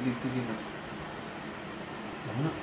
দিক থেকে না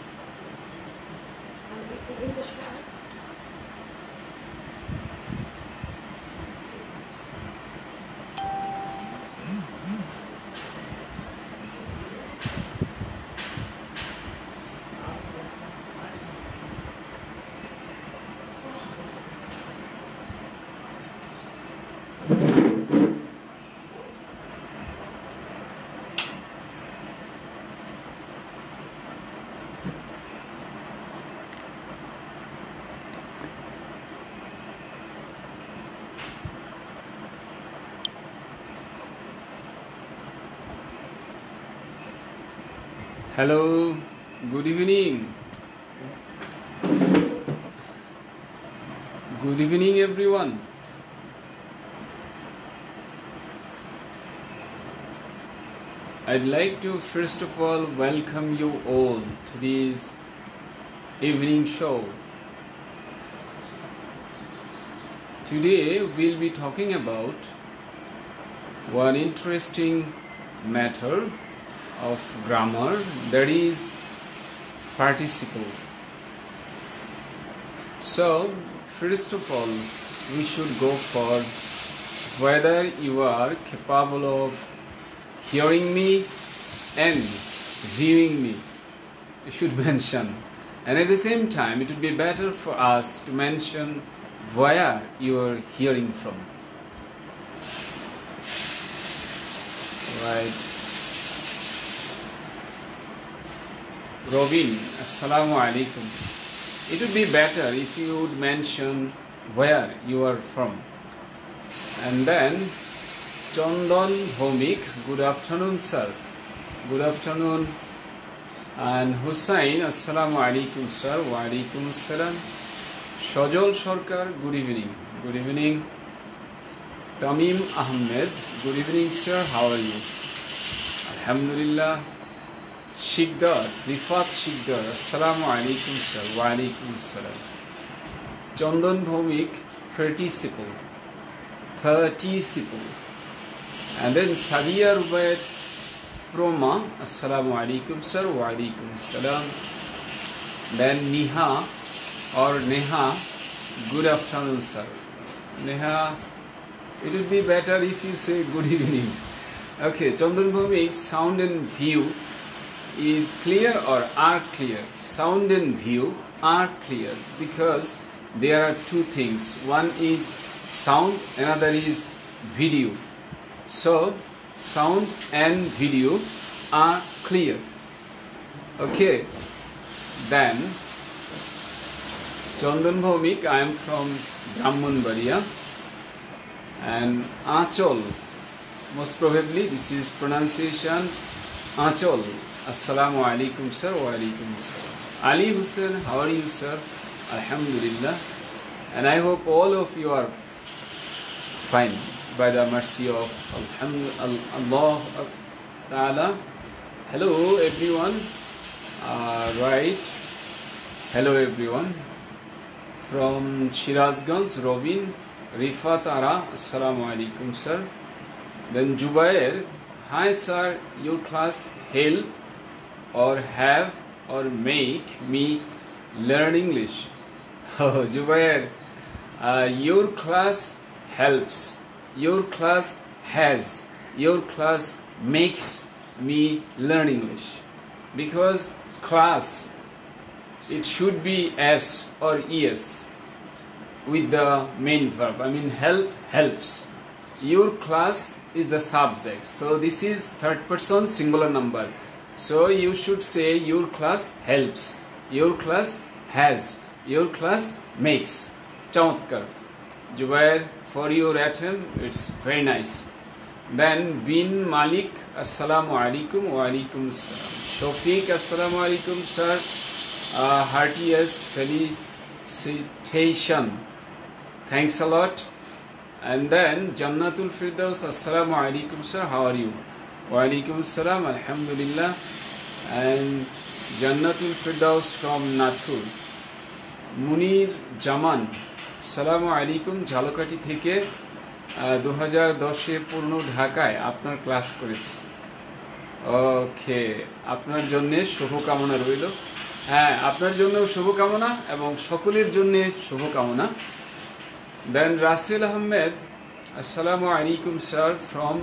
Hello, good evening. Good evening, everyone. I'd like to first of all welcome you all to this evening show. Today we'll be talking about one interesting matter of grammar, that is participles. So first of all we should go for whether you are capable of hearing me and viewing me. You should mention, and at the same time it would be better for us to mention where you are hearing from. Right. Robin, Assalamu alaikum. It would be better if you would mention where you are from. And then Chandan Bhomik, good afternoon sir. Good afternoon. And Hussain, Assalamu alaikum sir. Wa alaikum assalam. Shajol Sarkar, good evening. Good evening. Tamim Ahmed, good evening sir. How are you? Alhamdulillah. Shikdar, Rifat Shikdar, Assalamu alaikum sir, wa alaikum assalam. Chandan Bhomik, participle. And then Sadia Rubayat Proma, Assalamu alaikum sir, wa alaikum assalam. Then Niha or Neha, good afternoon sir. Neha, it would be better if you say good evening. Okay, Chandan Bhomik, sound and view is clear or are clear? Sound and view are clear because there are two things. One is sound, another is video. So sound and video are clear. Okay. Then Chandan Bhomik, I am from Brahmanbaria, and Achol, most probably this is pronunciation Achol. Assalamu alaikum sir, wa alaikum assalam. Ali Hussain, how are you sir? Alhamdulillah. And I hope all of you are fine by the mercy of Allah Ta'ala. Hello everyone. Right. Hello everyone. From Shirazganj, Robin, Rifat Ara, Assalamu alaikum sir. Then Jubair, hi sir, your class help or have or make me learn English. Oh, Jubair, your class helps, your class has, your class makes me learn English. Because class, it should be S or ES with the main verb. I mean help, helps. Your class is the subject. So this is third person singular number. So you should say your class helps, your class has, your class makes. Chamatkar. Jubair, for your attempt, it's very nice. Then Bin Malik, Assalamu alaikum, wa alaikum assalam. Shafiq, Assalamu alaikum sir. Heartiest felicitation. Thanks a lot. And then Jannatul Firdaus, Assalamu alaikum sir, how are you? Wa alaikum assalam, alhamdulillah. And Jannatul Firdaus from Nathur. Munir Jaman, Assalamu alaikum, Jhalakathi থেকে 2010-এ পূর্ণ ঢাকায় আপনার class করেছি। ওকে, আপনার জন্য শুভকামনা রইল। হ্যাঁ, আপনার জন্যও শুভকামনা এবং সকলের জন্য শুভকামনা। দেন রাসেল আহমেদ, আসসালামু আলাইকুম স্যার ফ্রম,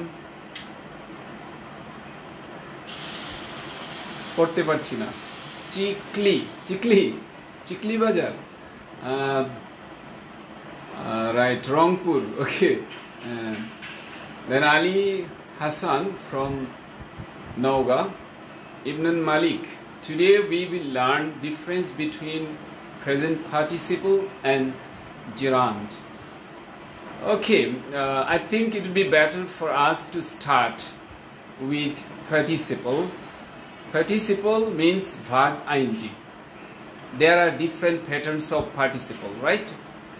পড়তে পারছি না, Chikli Chikli Chikli Bazar, right, Rangpur, okay. Then Ali Hasan from Nauga, Ibn Malik. Today we will learn difference between present participle and gerund. Okay, I think it would be better for us to start with participle. Participle means verb ing. There are different patterns of participle, right?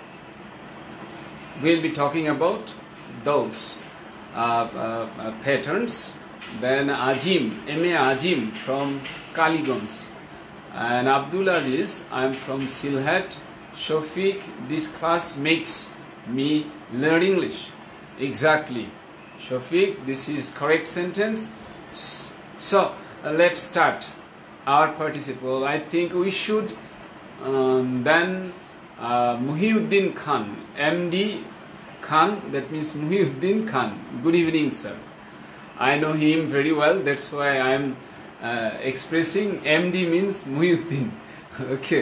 We'll be talking about those patterns. Then Ajim, M.A. Ajim from Kaligons, and Abdul Aziz, I'm from Silhat. Shafiq, this class makes me learn English. Exactly, Shafiq, this is correct sentence. So let's start our participle. I think we should then Muhyiddin Khan, MD Khan, that means Muhyiddin Khan. Good evening, sir. I know him very well, that's why I am expressing MD means Muhyiddin. Okay.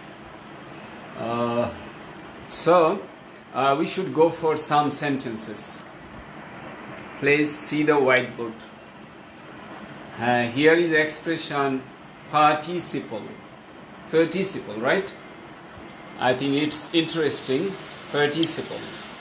So we should go for some sentences. Please see the whiteboard. Here is expression participle. Participle, right? I think it's interesting. Participle.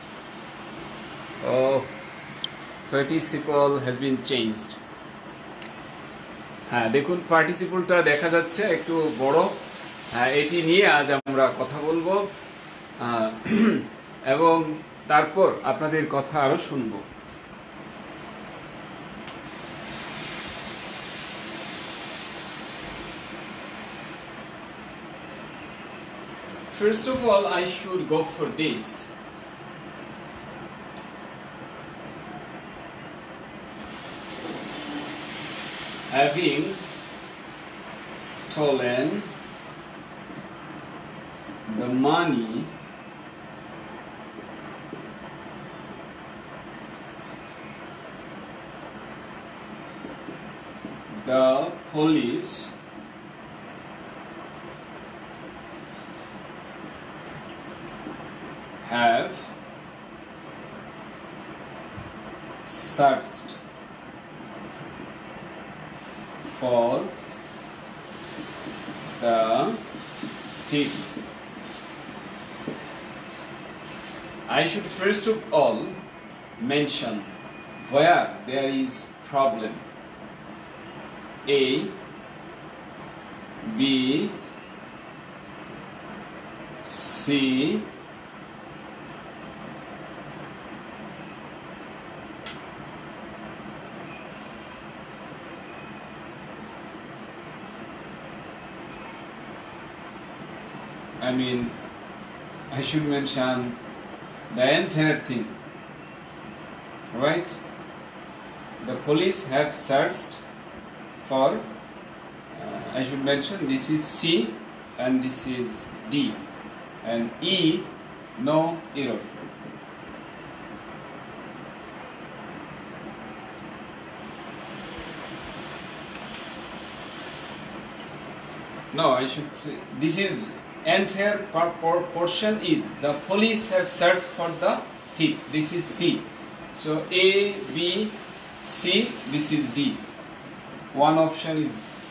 Oh, participle has been changed. হ্যাঁ, দেখুন পার্টিসিপলটা দেখা যাচ্ছে একটু বড়। এটি নিয়ে আজ আমরা কথা বলবো এবং তারপর আপনাদের কথা আরো শুনবো। First of all, I should go for this. Having stolen the money the police have searched for the thief. I should first of all mention where there is problem. A, B, C, I mean, I should mention the entire thing, right? The police have searched for, I should mention this is C and this is D, and E, no error. No, I should say this is entire portion is the police have searched for the thief. This is C. So A, B, C, this is D. One option is,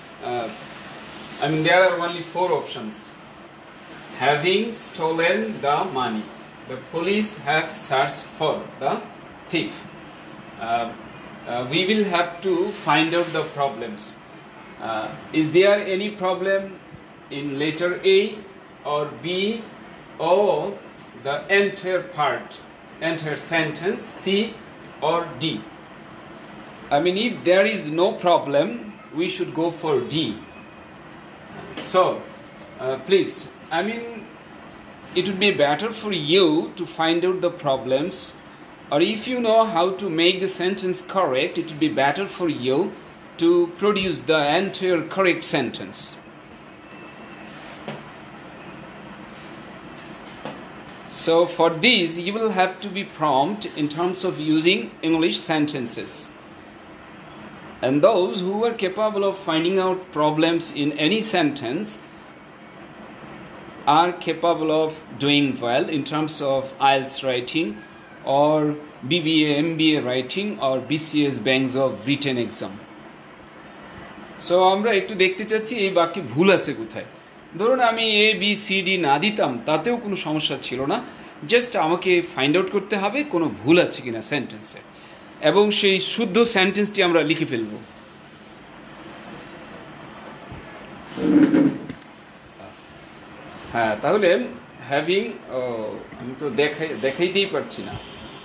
I mean there are only 4 options. Having stolen the money, the police have searched for the thief. We will have to find out the problems. Is there any problem in letter A or B or the entire part, entire sentence, C or D? I mean, if there is no problem, we should go for D. So, please, I mean, it would be better for you to find out the problems, or if you know how to make the sentence correct, it would be better for you to produce the entire correct sentence. So for this, you will have to be prompt in terms of using English sentences. And those who are capable of finding out problems in any sentence are capable of doing well in terms of IELTS writing or BBA, MBA writing or BCS banks of written exam. So আমরা একটু দেখতে চাচ্ছি এই বাক্যে ভুল আছে কোথায়। ধরুন আমি A B C D না দিতাম তাতেও কোনো সমস্যা ছিল না, জাস্ট আমাকে ফাইন্ড আউট করতে হবে কোনো ভুল আছে কিনা সেন্টেন্সে এবং সেই শুদ্ধ সেন্টেন্সটি আমরা লিখে ফেলব। হ্যাঁ, তাহলে হ্যাভিং, আমি তো দেখাইতেই পারছি না।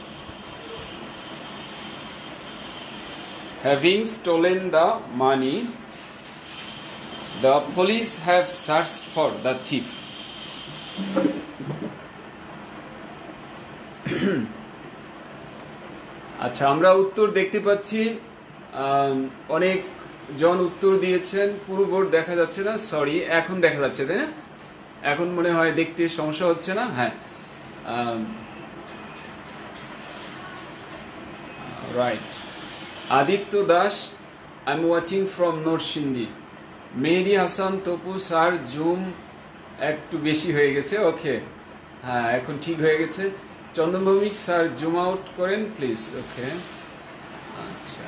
Having stolen the money, the police have searched for the thief. আচ্ছা, আমরা উত্তর দেখতে পাচ্ছি, অনেক জন উত্তর দিয়েছেন। পুরো বোর্ড দেখা যাচ্ছে না, সরি, এখন দেখা যাচ্ছে তাই না? এখন মনে হয় দেখতে সমস্যা হচ্ছে না। হ্যাঁ, right. Aditya Das, I am watching from Narsingdi. Mehedi Hasan Tapu, sir zoom একটু বেশি হয়ে গেছে। ওকে, হ্যাঁ এখন ঠিক হয়ে গেছে। Chandan Bhowmik, sir zoom out করেন প্লিজ। ওকে, আচ্ছা।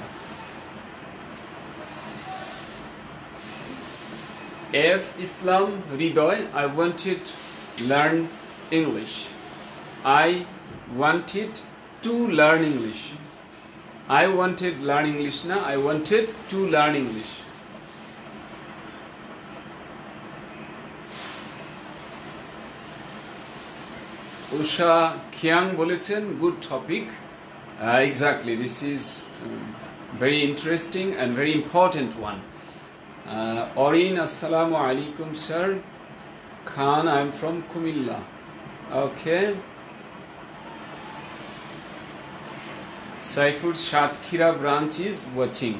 F Islam Hridoy, I wanted learn English. I wanted to learn English. I wanted learn English na, I wanted to learn English. Usha Khiang bolechen, good topic. Exactly, this is very interesting and very important one. Orin, assalamu alaikum sir. Khan, I am from Kumilla. Okay. Saifur Shatkira branch is watching.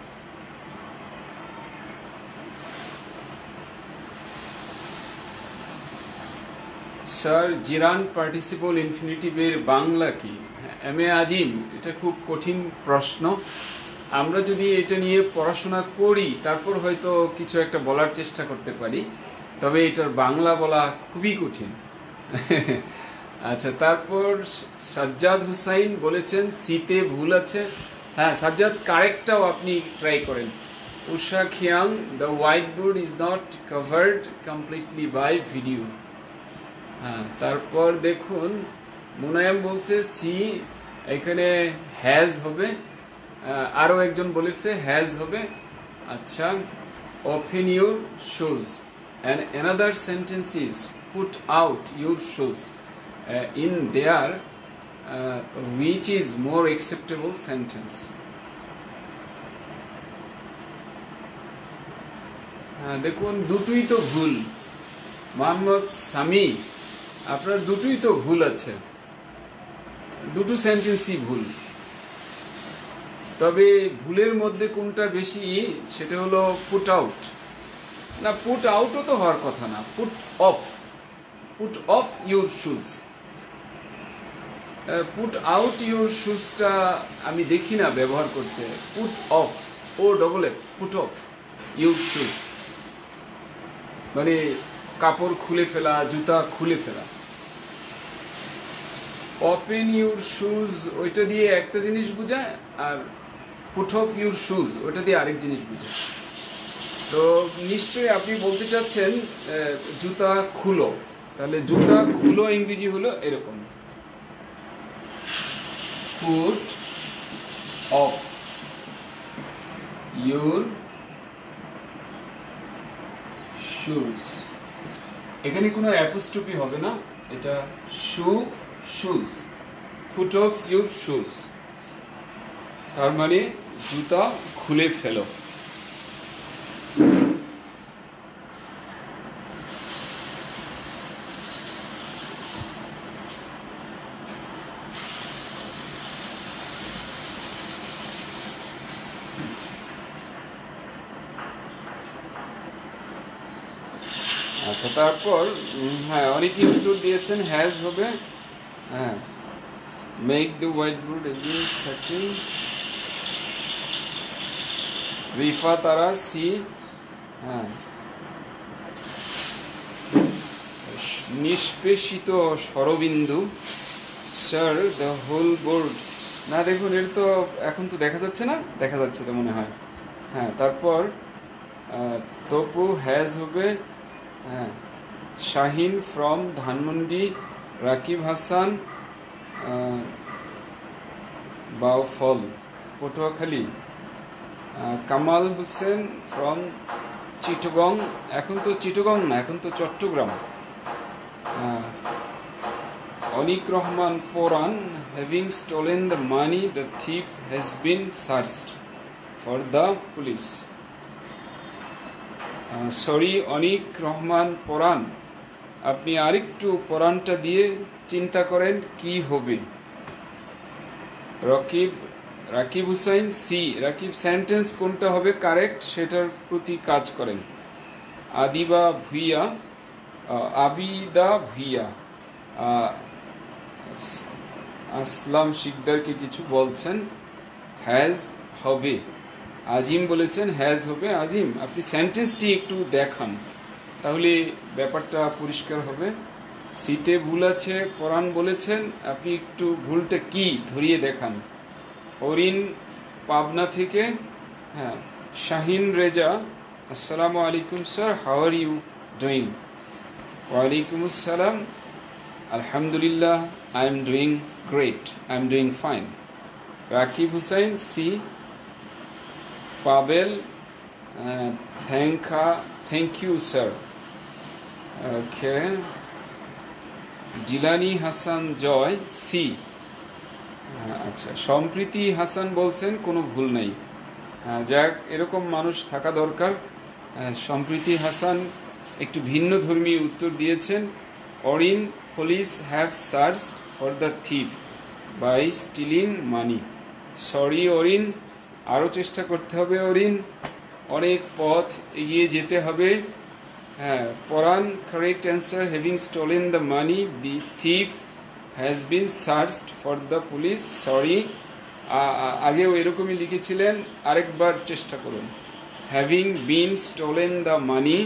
Sir, Jiran participle infinitive এর বাংলা কি? MA আজিম, এটা খুব কঠিন প্রশ্ন। আমরা যদি এটা নিয়ে পড়াশোনা করি তারপর হয়তো কিছু একটা বলার চেষ্টা করতে পারি, তবে এটার বাংলা বলা খুবই কঠিন। আচ্ছা, তারপর সাজ্জাদ হুসাইন বলেছেন সিতে ভুল আছে। হ্যাঁ সাজ্জাদ, কারেক্টটাও আপনি ট্রাই করেন। Usha Khiang, the white board is not covered completely by video. হ্যাঁ, তারপর দেখুন মুনায়াম বলছে সি, এখানে হ্যাজ হবে। আরও একজন বলেছে হ্যাজ হবে। আচ্ছা, open your shoes and another sentence is put out your shoes in there, which is more acceptable sentence. দেখুন দুটোই তো ভুল। মোহাম্মদ সামি, আপনার দুটোই তো ভুল আছে, দুটো সেন্টেন্সই ভুল। তবে ভুলের মধ্যে কোনটা বেশি সেটা হলো পুট আউট। না, পুট আউটও তো হওয়ার কথা না, put off, put off your shoes. Put out your শুজটা আমি দেখি না ব্যবহার করতে। Put off, O double F, put off your shoes মানে কাপড় খুলে ফেলা, জুতা খুলে ফেলা। ওপেন ইউর শুজ ওইটা দিয়ে একটা জিনিস বোঝায়, আর পুট অফ ইউর শুজ ওইটা দিয়ে আরেক জিনিস বোঝায়। তো নিশ্চয়ই আপনি বলতে চাচ্ছেন জুতা খুলো, তাহলে জুতা খুলো ইংরেজি হলো এরকম, পুট অফ ইউর শুজ। এখানে কোনো অ্যাপোস্ট্রফি হবে না, এটা shoes, put off your shoes, তার মানে জুতা খুলে ফেলো। আচ্ছা, তারপর হ্যাঁ অনেকেই উত্তর দিয়েছেন হ্যাজ হবে। হ্যাঁ, make the white board again setting. Rifa Tara C. হ্যাঁ, নিষ্পেষিত স্বরবিন্দু স্যার দ্য হোল বোর্ড। না দেখুন, এর তো এখন তো দেখা যাচ্ছে না, দেখা যাচ্ছে তো মনে হয়। হ্যাঁ, তারপর তপু হ্যাজ হবে। হ্যাঁ, শাহিন ফ্রম ধানমন্ডি, রাকিব হাসান বাউফল পটুয়াখালী, কামাল হোসেন ফ্রম চিটগং। এখন তো চিটগং না, এখন তো Chattogram. Anik Rahman Poran, having stolen the money the thief has been searched for the police. Sorry Anik Rahman Poran, আপনি আরেকটু পোরানটা দিয়ে চিন্তা করেন কি হবে। রাকিব হুসাইন সি। রাকিব সেন্টেন্স কোনটা হবে কারেক্ট সেটার প্রতি কাজ করেন। আবিদা ভুইয়া আসলাম শিকদারকে কিছু বলছেন, হ্যাজ হবে। আজিম বলেছেন হ্যাজ হবে। আজিম, আপনি সেন্টেন্সটি একটু দেখান, তাহলে ব্যাপারটা পরিষ্কার হবে। সিতে ভুল আছে, পরাণ বলেছেন, আপনি একটু ভুলটা কি ধরিয়ে দেখান। অরিন পাবনা থেকে। হ্যাঁ, শাহিন রেজা, আসসালামু আলাইকুম sir, how are you doing? ওয়ালাইকুম আসসালাম, আলহামদুলিল্লাহ, I am doing great, I am doing fine. Rakib Hussain C. Pabel, thank you sir. Okay. Jilani Hasan Joy C. আচ্ছা, সম্প্রীতি হাসান বলছেন কোনো ভুল নেই। যাক, এরকম মানুষ থাকা দরকার। সম্প্রীতি হাসান একটু ভিন্ন ধর্মী উত্তর দিয়েছেন। Orin, police have search for the thief by stealing money. Sorry Orin, আরও চেষ্টা করতে হবে অরিন, অনেক পথ এগিয়ে যেতে হবে। হ্যাঁ, Poran correct answer, having stolen the money the thief has been searched for the police. Sorry, আগেও এরকমই লিখেছিলেন, আরেকবার চেষ্টা করুন। Having been stolen the money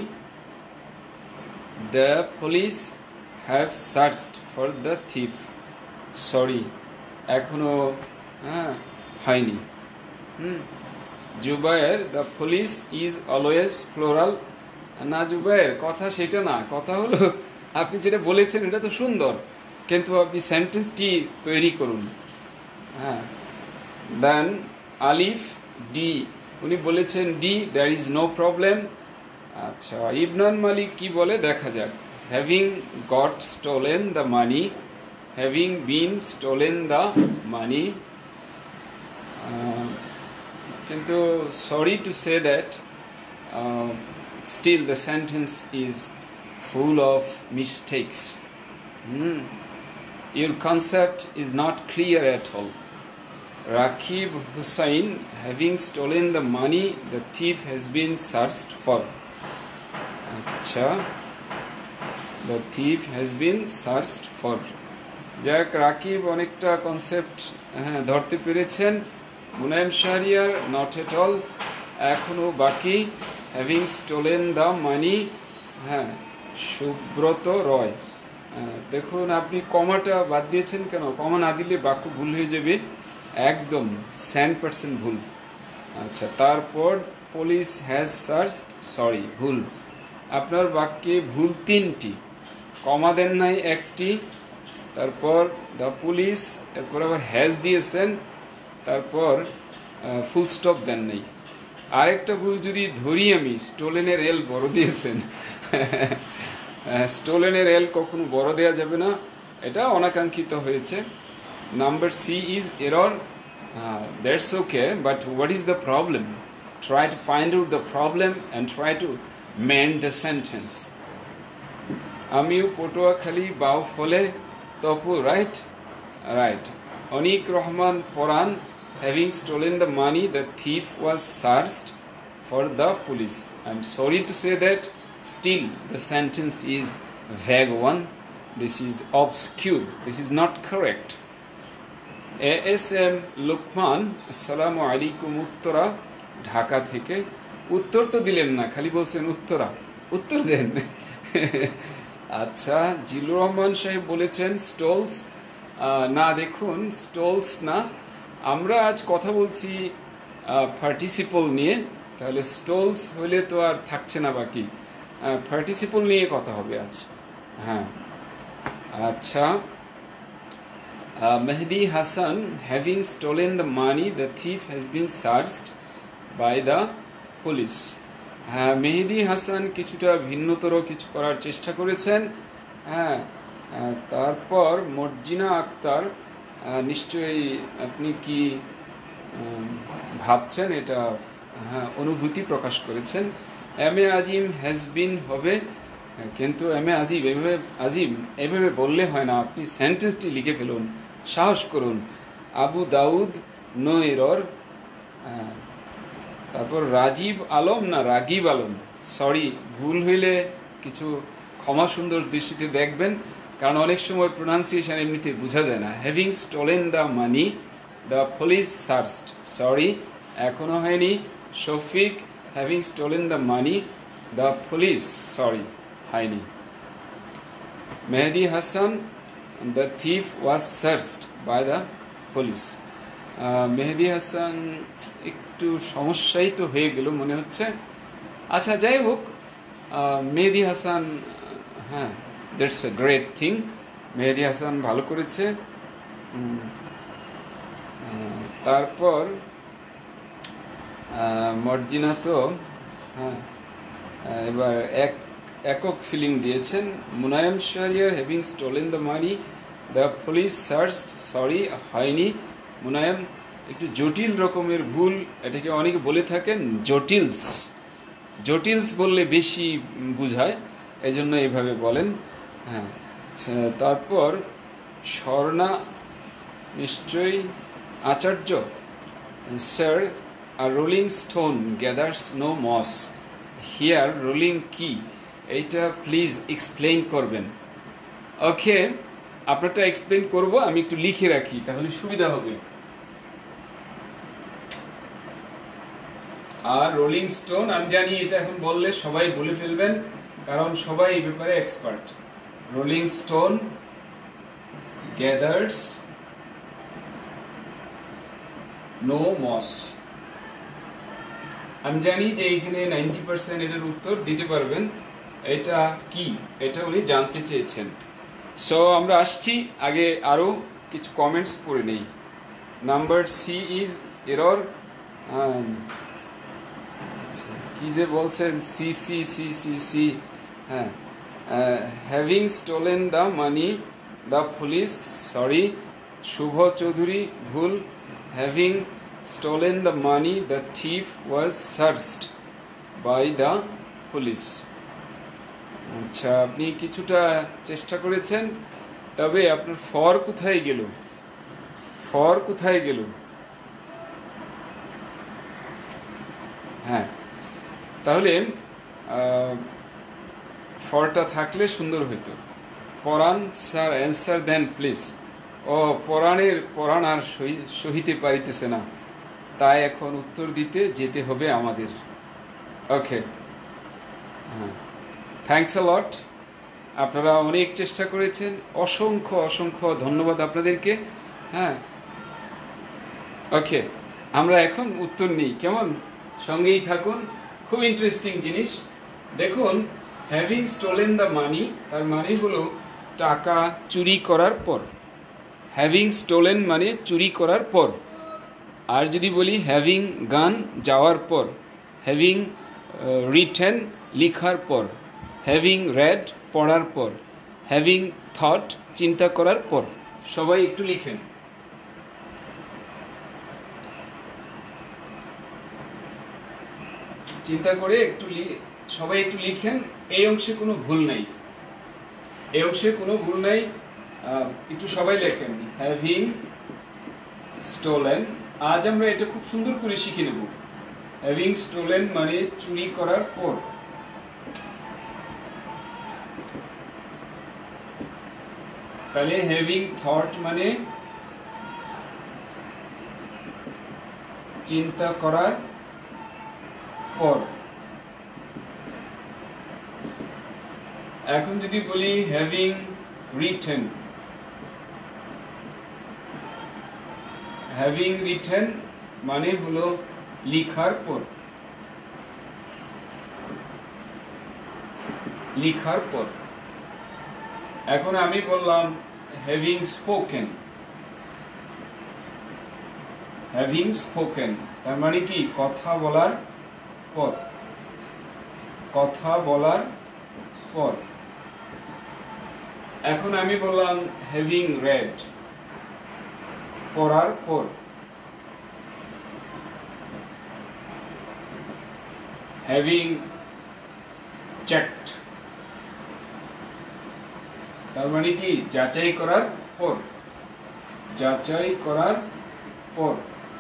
the police have searched for the thief. Sorry, এখনো হয়নি। Zubayer, the police is always plural. না জুবায়ের, কথা সেটা না, কথা হলো আপনি যেটা বলেছেন এটা তো সুন্দর, কিন্তু আপনি সেন্টেন্সটি তৈরি করুন। হ্যাঁ, দেন আলিফ ডি, উনি বলেছেন D, there is no problem. আচ্ছা, ইবনান মালিক কি বলে দেখা যাক। Having got stolen the money, having been stolen the money. কিন্তু sorry to say that still the sentence is full of mistakes. Your concept is not clear at all. Rakib Hussain, having stolen the money the thief has been searched for. Acha, the thief has been searched for. যাক, রাকিব অনেকটা concept ধরতে পেরেছেন। Munayem Shahriar, not at all, এখনও বাকি। Having stolen the money. হ্যাঁ, সুব্রত রয়, দেখুন আপনি কমাটা বাদ দিয়েছেন কেন? কমা না দিলে বাক্য ভুল হয়ে যাবে, একদম 100% ভুল। আচ্ছা, তারপর পুলিশ হ্যাজ সার্চড, সরি ভুল, আপনার বাক্যে ভুল 3টি, কমা দেন নাই 1টি, তারপর দ্য পুলিশ, এরপর আবার হ্যাজ দিয়েছেন, তারপর ফুল স্টপ দেন নাই। আরেকটা ভুল যদি ধরি আমি, স্টোলেনের এল বড় দিয়েছেন। স্টোলেনের এল কখনো বড় দেওয়া যাবে না, এটা অনাকাঙ্ক্ষিত হয়েছে। Number C is error. That's okay, but what is the problem? Try to find out the problem and try to mend the sentence. আমিও পটুয়াখালী বাউফলে, Tapu right. Right. Anik Rahman Poran, having stolen the money the thief was searched for the police. I'm sorry to say that Still, the sentence is vague one. This is obscure. This is not correct. ASM Lukman, Assalamu alaikum Uttara Dhaka থেকে। উত্তর তো দিলেন না, খালি বলছেন উত্তরা, উত্তর দেন। আচ্ছা, জিলুর রহমান সাহেব বলেছেন স্টলস। না, দেখুন স্টলস না, আমরা আজ কথা বলছি পার্টিসিপল নিয়ে, তাহলে স্টলস হলে তো আর থাকছে না, বাকি পার্টিসিপল নিয়ে কথা হবে আজ। হ্যাঁ, আচ্ছা, Mehdi Hassan, having stolen the money, the thief has been searched by the police. হ্যাঁ, মেহেদি হাসান কিছুটা ভিন্নতর কিছু করার চেষ্টা করেছেন। হ্যাঁ, তারপর মর্জিনা আক্তার, নিশ্চয়ই আপনি কি ভাবছেন এটা, হ্যাঁ, অনুভূতি প্রকাশ করেছেন। M A Azim has been হবে, কিন্তু এম এ আজিম এভাবে বললে হয় না, আপনি সেন্টেন্সটি লিখে ফেলুন, সাহস করুন। Abu Daud no error. তারপর রাজীব আলম না রাগিব আলম, সরি, ভুল হইলে কিছু ক্ষমা সুন্দর দৃষ্টিতে দেখবেন, কারণ অনেক সময় প্রোনাউন্সিয়েশন এমনিতে বোঝা যায় না। Having stolen the money the police searched, sorry, এখনো হয়নি। Shafiq, having stolen the money the police, sorry, হয়নি। Mehedi Hasan, the thief was searched by the police. Mehedi Hasan একটু সমস্যাই তো হয়ে গেল মনে হচ্ছে। আচ্ছা, যাই হোক, মেহেদি হাসান, হ্যাঁ, that's a great thing, Mehedi Hasan ভালো করেছে। তারপর মর্জিনা তো, হ্যাঁ, এবার একক ফিলিং দিয়েছেন। Munayem Shahriar, having stolen the money the police searched, sorry, হয়নি। মুনায়েম একটু জটিল রকমের ভুল, এটাকে অনেকে বলে থাকেন জটিলস, জটিলস বললে বেশি বুঝায়, এই জন্য এইভাবে বলেন। হ্যাঁ, তারপর স্বর্ণা, নিশ্চয়ই Acharya, sir, a rolling stone gathers no moss, here rolling কি, এইটা প্লিজ এক্সপ্লেইন করবেন। ওকে, আপনারটা এক্সপ্লেইন করব, আমি একটু লিখে রাখি, তাহলে সুবিধা হবে। আর রোলিং স্টোন, আমি জানি এটা এখন বললে সবাই বলে ফেলবেন, কারণ সবাই এই ব্যাপারে expert. Rolling stone gathers no moss, আমি জানি যে এইখানে 90% এটার উত্তর দিতে পারবেন। এটা কি, এটা উনি জানতে চেয়েছেন। সো আমরা আসছি, আগে আরও কিছু কমেন্টস পড়ে নেই। নাম্বার সি ইজ এরর, কি যে বলছেন, C C C C C, হ্যাঁ, having stolen the money the police, sorry. Shuvo Chowdhury, ভুল। Having stolen the money the thief was searched by the police. আচ্ছা, আপনি কিছুটা চেষ্টা করেছেন, তবে আপনার ফর কোথায় গেল, ফর কোথায় গেল? হ্যাঁ, তাহলে ফরটা থাকলে সুন্দর হইতো। Poran, sir answer then please. ও, পরাণ আর সহিতে পারিতেছে না, তাই এখন উত্তর দিতে যেতে হবে আমাদের। ওকে, হ্যাঁ, থ্যাংকস আ লট, আপনারা অনেক চেষ্টা করেছেন, অসংখ্য অসংখ্য ধন্যবাদ আপনাদেরকে। হ্যাঁ, ওকে, আমরা এখন উত্তর নিই, কেমন? সঙ্গেই থাকুন, খুব ইন্টারেস্টিং জিনিস। দেখুন, হ্যাভিং স্টোলেন দ্য মানি, তার মানে হলো টাকা চুরি করার পর। হ্যাভিং স্টোলেন মানে চুরি করার পর। আর যদি বলি হ্যাভিং গান, যাওয়ার পর। হ্যাভিং রিটেন, লিখার পর। হ্যাভিং রেড, পড়ার পর। হ্যাভিং থট, চিন্তা করার পর। সবাই একটু লিখেন। চিন্তা করে একটু সবাই একটু লিখেন। এই অংশে কোনো ভুল নাই, এই অংশে কোনো ভুল নাই, একটু সবাই লেখেন। হ্যাভিং স্টোলেন, আজ আমরা এটা খুব সুন্দর করে শিখে নেব। হ্যাভিং স্টোলেন মানে চুরি করার পর। তাহলে হ্যাভিং থট মানে চিন্তা করার পর। এখন যদি বলি হ্যাভিং রিটেন, হ্যাভিং রিটেন মানে হলো লিখার পর, লিখার পর। এখন আমি বললাম হ্যাভিং স্পোকেন, হ্যাভিং স্পোকেন তার মানে কি কথা বলার পর, কথা বলার পর। এখন আমি বললাম হ্যাভিং রেড, পড়ার পর। হ্যাভিং চেকড তার মানে কি যাচাই করার পর, যাচাই করার পর।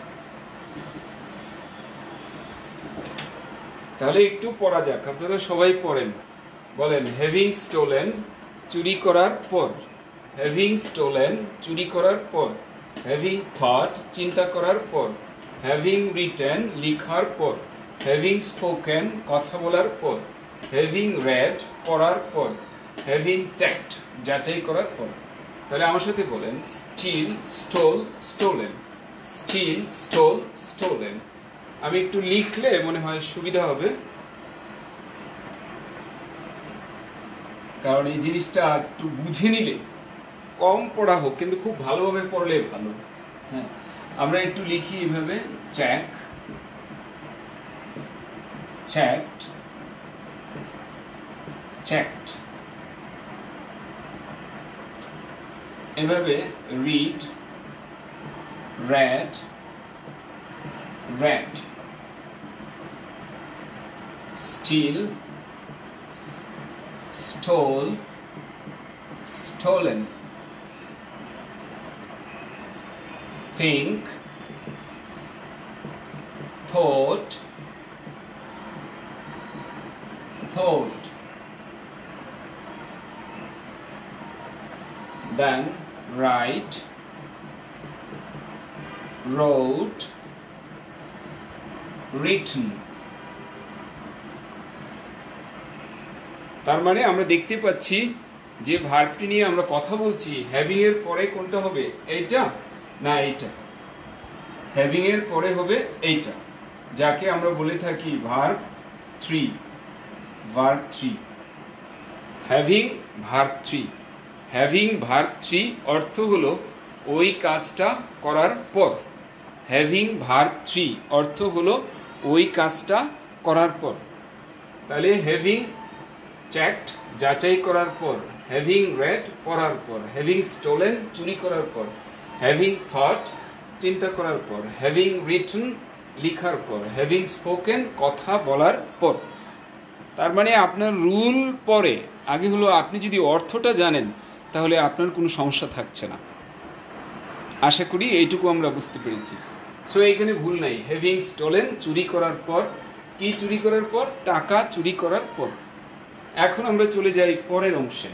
তাহলে একটু পড়া যাক, আপনারা সবাই পড়েন, বলেন হ্যাভিং স্টোলেন চুরি করার পর, হ্যাভিং স্টোলেন চুরি করার পর, হ্যাভিং থট চিন্তা করার পর, হ্যাভিং রিটেন লিখার পর, হ্যাভিং স্পোকেন কথা বলার পর, হ্যাভিং রেড পড়ার পর, হ্যাভিং চেকড যাচাই করার পর। তাহলে আমার সাথে বলেন steal stole stolen, steal stole stolen. আমি একটু লিখলে মনে হয় সুবিধা হবে, কারণ এই জিনিসটা একটু বুঝে নিলে, কম পড়া হোক কিন্তু খুব ভালোভাবে পড়লে ভালো। হ্যাঁ, আমরা একটু লিখি এইভাবে, চেক, চেকড, চেকড। এভাবে read, read, read, steal, stole, stolen, think, thought, thought, then write, wrote, written। তার মানে আমরা দেখতে পাচ্ছি যে ভার্বটি নিয়ে আমরা কথা বলছি, হ্যাভিং এর পরে কোনটা হবে, এইটা না এইটা? হ্যাভিং এর পরে হবে এইটা, যাকে আমরা বলে থাকি verb 3, verb 3, having verb 3। Having verb 3 অর্থ হলো ওই কাজটা করার পর। হ্যাভিং ভার্ব 3 অর্থ হলো ওই কাজটা করার পর। তাহলে হ্যাভিং চেকড যাচাই করার পর, হ্যাভিং রেড পড়ার পর, হ্যাভিং স্টোলেন চুরি করার পর, হ্যাভিং থট চিন্তা করার পর, হ্যাভিং রিটন লিখার পর, হ্যাভিং স্পোকেন কথা বলার পর। তার মানে আপনার রুল পরে, আগে হলো আপনি যদি অর্থটা জানেন তাহলে আপনার কোনো সমস্যা থাকছে না। আশা করি এইটুকু আমরা বুঝতে পেরেছি। সো এইখানে ভুল নাই, হ্যাভিং স্টোলেন চুরি করার পর। কি চুরি করার পর? টাকা চুরি করার পর। এখন আমরা চলে যাই পরের অংশে।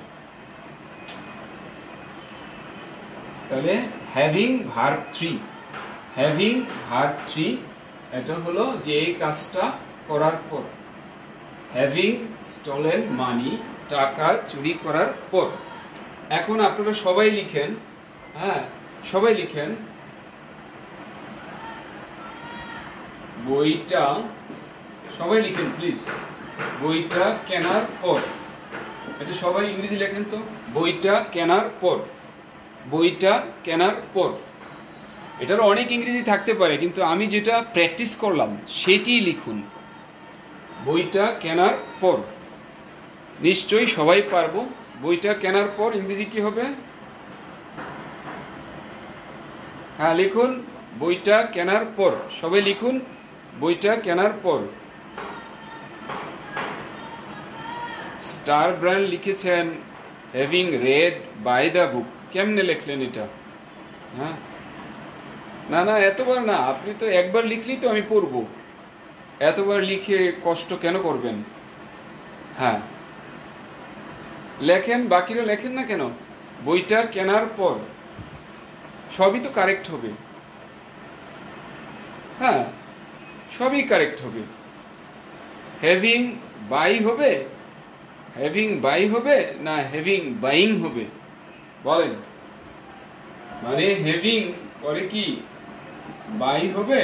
তাহলে হ্যাভিং ভার্ব 3, হ্যাভিং ভার্ব 3 এটা হলো যে এই কাজটা করার পর। হ্যাভিং স্টোলেন মানি টাকা চুরি করার পর। এখন আপনারা সবাই লিখেন, হ্যাঁ সবাই লিখেন, বইটা, সবাই লিখেন প্লিজ, বইটা কেনার পর। এটা সবাই ইংরেজি লেখেন তো, বইটা কেনার পর, বইটা কেনার পর। এটার অনেক ইংরেজি থাকতে পারে কিন্তু আমি যেটা প্র্যাকটিস করলাম সেটি লিখুন, বইটা কেনার পর। নিশ্চয়ই সবাই পারবো। বইটা কেনার পর ইংরেজি কি হবে? হ্যাঁ লিখুন, বইটা কেনার পর। সবাই লিখুন, বইটা কেনার পর। স্টার ব্র্যান্ড লিখেছেন having read by the book. কেমনে লিখলেন এটা? হ্যাঁ না না, এতবার না, আপনি তো একবার লিখলেই তো আমি পড়বো, এতবার লিখে কষ্ট কেন করবেন? হ্যাঁ লেখেন, বাকিরা লেখেন না কেন? বইটা কেনার পর সবই তো কারেক্ট হবে। হ্যাঁ, সবই কারেক্ট হবে। হ্যাভিং বাই হবে, হ্যাভিং বাই হবে না হ্যাভিং বাইং হবে বলেন? মানে হ্যাভিং পরে কি বাই হবে,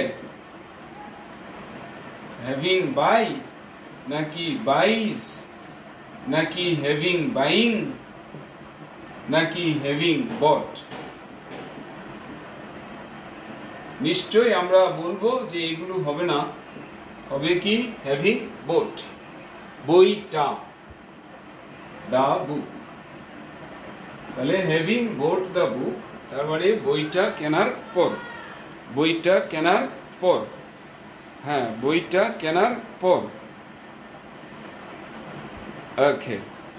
হ্যাভিং বাই নাকি বাইজ, নাকি হ্যাভিং বাইং, নাকি হ্যাভিং বট? নিশ্চয়ই আমরা বলবো যে এগুলো হবে না, হবে কি হ্যাভিং বোট, বইটা, দা বুক। তাহলে হ্যাভিং বোট দা বুক তার মানে বইটা কেনার পর, বইটা কেনার পর, হ্যাঁ বইটা কেনার পর। ওকে,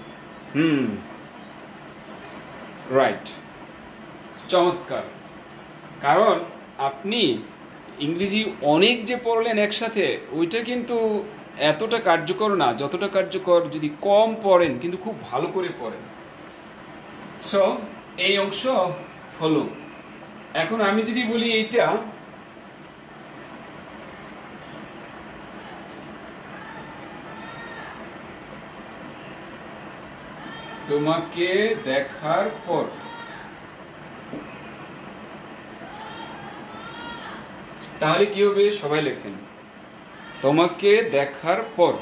রাইট, চমৎকার। কারণ আপনি ইংরেজি অনেক যে পড়লেন একসাথে, ওইটা কিন্তু এতটা কার্যকর না যতটা কার্যকর যদি কম পড়েন কিন্তু খুব ভালো করে পড়েন। সো এই অংশ হলো। এখন আমি যদি বলি এইটা, তোমাকে দেখার পর, তাহলে কি হবে? সবাই লেখেন তোমাকে দেখার পর।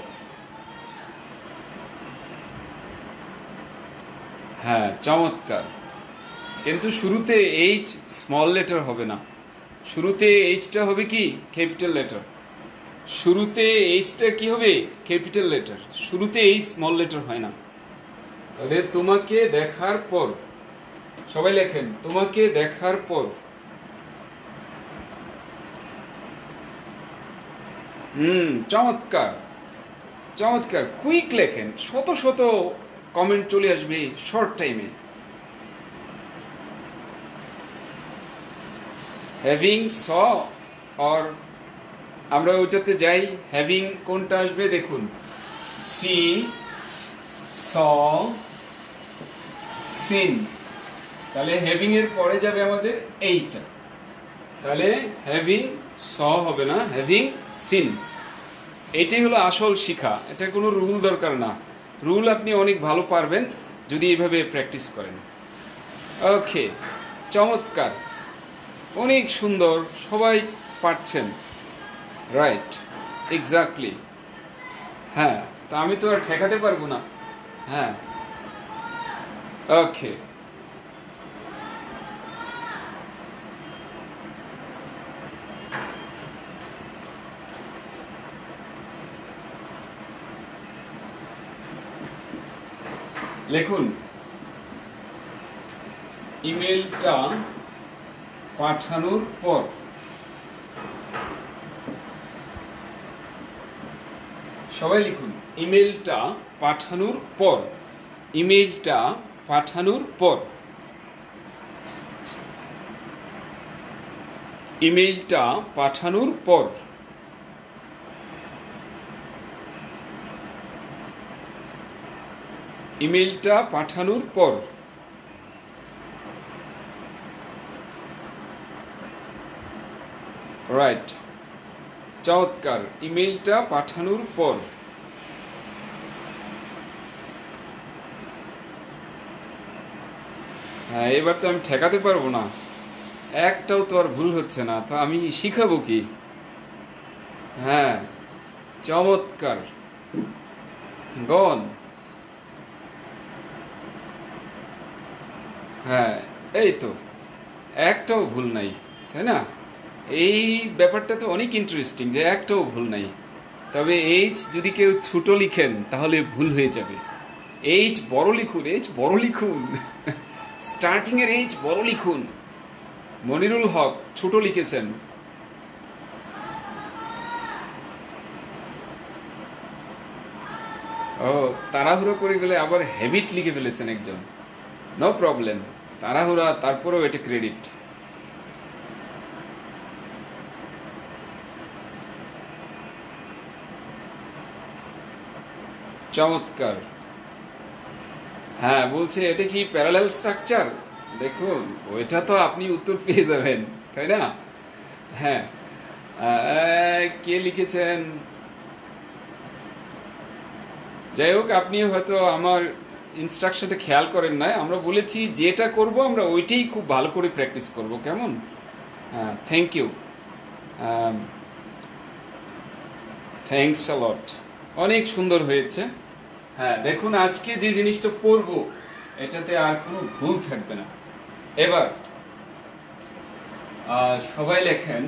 হ্যাঁ, চমৎকার। কিন্তু শুরুতে এইচ স্মল লেটার হবে না, শুরুতে এইচটা হবে কি ক্যাপিটাল লেটার। শুরুতে এইচটা কি হবে? Capital letter. শুরুতে এইচ স্মল লেটার হয় না। তাহলে তোমাকে দেখার পর, সবাই লেখেন তোমাকে দেখার পর। চমৎকার, চমৎকার। কুইক লেখেন, শত শত কমেন্ট চলে আসবে শর্ট টাইমে। হ্যাভিং স অর, আমরা ওইটাতে যাই। হ্যাভিং কোনটা আসবে দেখুন, সি, স, সিন। তাহলে হ্যাভিং এর পরে যাবে আমাদের এইটা। তাহলে হ্যাভিং স হবে না, হ্যাভিং সিন। এইটাই হলো আসল শিখা। এটা কোনো রুল দরকার না, রুল আপনি অনেক ভালো পারবেন যদি এইভাবে প্র্যাকটিস করেন। ওকে, চমৎকার, অনেক সুন্দর, সবাই পারছেন। Right, exactly. হ্যাঁ, তা আমি তো আর ঠেকাতে পারবো না। হ্যাঁ, ওকে। লিখুন, ইমেলটা পাঠানোর পর। সবাই লিখুন, ইমেলটা পাঠানোর পর, ইমেলটা পাঠানোর পর, ইমেলটা পাঠানোর পর। ইমেলটা পাঠানোর পর। রাইট, চমৎকার। ইমেলটা পাঠানোর পর। হ্যাঁ, এবার তো আমি ঠেকাতে পারবো না, একটাও তো আর ভুল হচ্ছে না, তো আমি শিখাবো কি? হ্যাঁ, চমৎকার, গন। হ্যাঁ, এই তো একটাও ভুল নাই, তাই না? এই ব্যাপারটা তো অনেক ইন্টারেস্টিং যে একটাও ভুল নাই। তবে এইচ যদি কেউ ছোট লিখেন তাহলে ভুল হয়ে যাবে। এইচ বড় লিখুন, এইচ বড় লিখুন, স্টার্টিং এর এইচ বড় লিখুন। মনিরুল হক ছোট লিখেছেন। ও, তাড়াহুড়ো করে গেলে আবার হ্যাবিট লিখে ফেলেছেন একজন। নো প্রবলেম, তাড়াহুড়া, তারপরেও এটা ক্রেডিট। চমৎকার। হ্যাঁ, বলছে এটা কি প্যারালাল স্ট্রাকচার। দেখুন, ওইটা তো আপনি উত্তর পেয়ে যাবেন, তাই না? হ্যাঁ। কে লিখেছেন? যাই হোক, আপনি হয়তো আমার ইনস্ট্রাকশনটা খেয়াল করেন না। আমরা বলেছি যেটা করব আমরা ওইটাই খুব ভালো করে প্র্যাকটিস করব, কেমন? হ্যাঁ, thank you, thanks a lot. অনেক সুন্দর হয়েছে। হ্যাঁ, দেখুন আজকে যে জিনিসটা পড়ব এটাতে আর কোনো ভুল থাকবে না। এবার সবাই লেখেন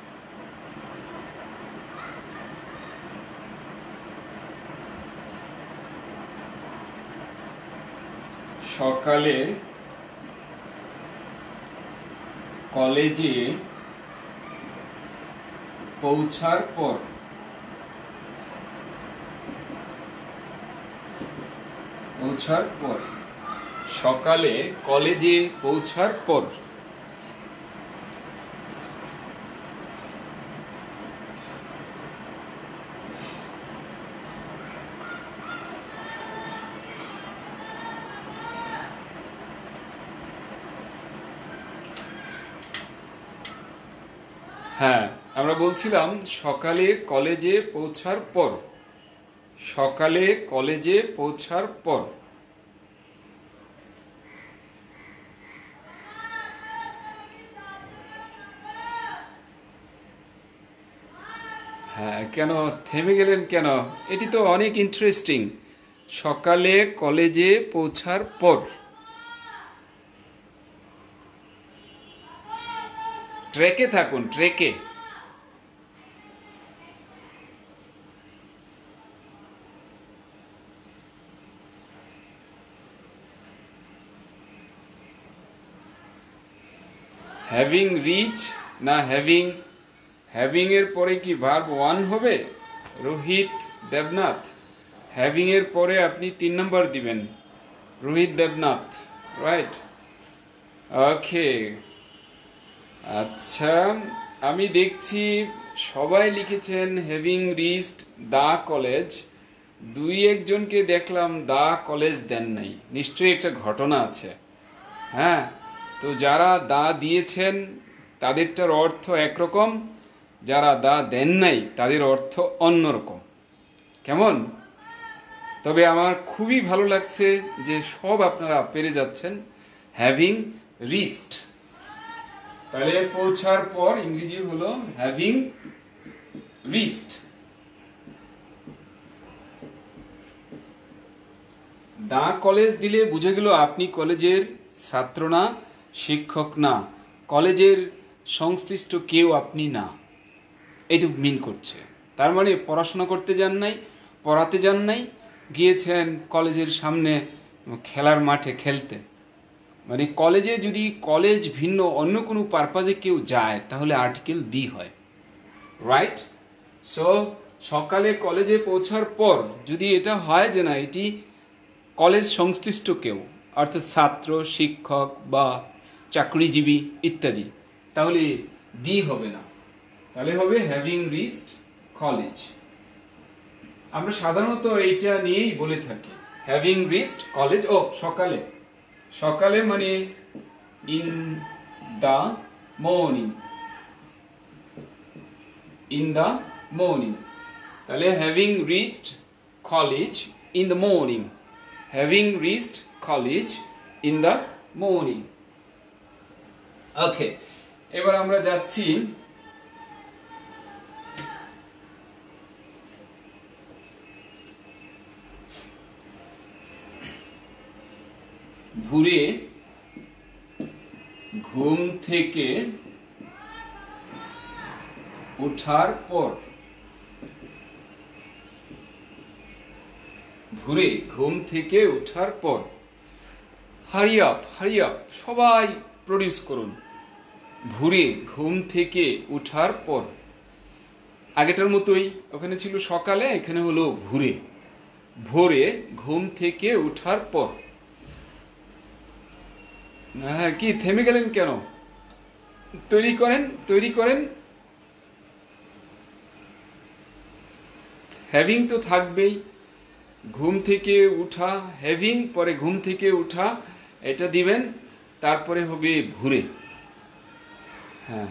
সকালে কলেজে পৌঁছার পর। সকালে কলেজে পৌঁছার পর। হ্যাঁ, আমরা বলছিলাম সকালে কলেজে পৌঁছার পর। সকালে কলেজে পৌঁছার পর। হ্যাঁ, কেন থেমে গেলেন কেন? এটি তো অনেক ইন্টারেস্টিং। সকালে কলেজে পৌঁছার পর। ট্রেকে থাকুন, ট্রেকে। হ্যাভিং রিচ না হ্যাভিং? হ্যাভিং এর পরে কি ভার্ব ওয়ান হবে? রোহিত দেবনাথ। হ্যাভিং এর পরে আপনি 3 নম্বর দিবেন, রোহিত দেবনাথ, রাইট? ওকে, আচ্ছা। আমি দেখছি সবাই লিখেছেন হ্যাভিং রিচড দ্য কলেজ। 2-1জনকে দেখলাম দ্য কলেজ দেন নাই। নিশ্চয়ই একটা ঘটনা আছে। হ্যাঁ, তো যারা দা দিয়েছেন তাদেরটার অর্থ একরকম, যারা দা দেন নাই তাদের অর্থ অন্যরকম, কেমন? তবে আমার খুবই ভালো লাগছে যে সব আপনারা পেরে যাচ্ছেন হ্যাভিং রিচড। তাহলে পৌঁছার পর ইংরেজি হলো হ্যাভিং রিচড। দা কলেজ দিলে বুঝে গেল আপনি কলেজের ছাত্র না, শিক্ষক না, কলেজের সংশ্লিষ্ট কেউ আপনি না। এইটুকু মিন করছে। তার মানে পড়াশোনা করতে যান নাই, পড়াতে যান নাই, গিয়েছেন কলেজের সামনে খেলার মাঠে খেলতে। মানে কলেজে যদি কলেজ ভিন্ন অন্য কোনো পারপাজে কেউ যায় তাহলে আর্টিকেল দি হয়, রাইট? সো সকালে কলেজে পৌঁছার পর যদি এটা হয় যে না এটি কলেজ সংশ্লিষ্ট কেউ, অর্থাৎ ছাত্র, শিক্ষক বা চাকরিজীবী ইত্যাদি, তাহলে দি হবে না, তাহলে হবে হ্যাভিং রিচড কলেজ। আমরা সাধারণত এইটা নিয়েই বলে থাকি, হ্যাভিং রিচড কলেজ। ও সকালে, সকালে মানে in the morning, in the morning. তাহলে having reached college in the morning, having reached college in the morning. Okay, এবার আমরা যাচ্ছি ভোরে ঘুম থেকে ওঠার পর। ভোরে ঘুম থেকে ওঠার পর। হারি আপ, হারি আপ, সবাই প্রডিউস করুন। ভোরে ঘুম থেকে ওঠার পর। আগেটার মতোই, ওখানে ছিল সকালে, এখানে হলো ভোরে। ভোরে ঘুম থেকে ওঠার পর। হ্যাঁ, কি থেমে গেলেন কেন? তৈরি করেন, তৈরি করেন। হ্যাভিং তো থাকবেই, ঘুম থেকে উঠা, হ্যাভিং পরে ঘুম থেকে উঠা এটা দিবেন, তারপরে হবে ভোরে। হ্যাঁ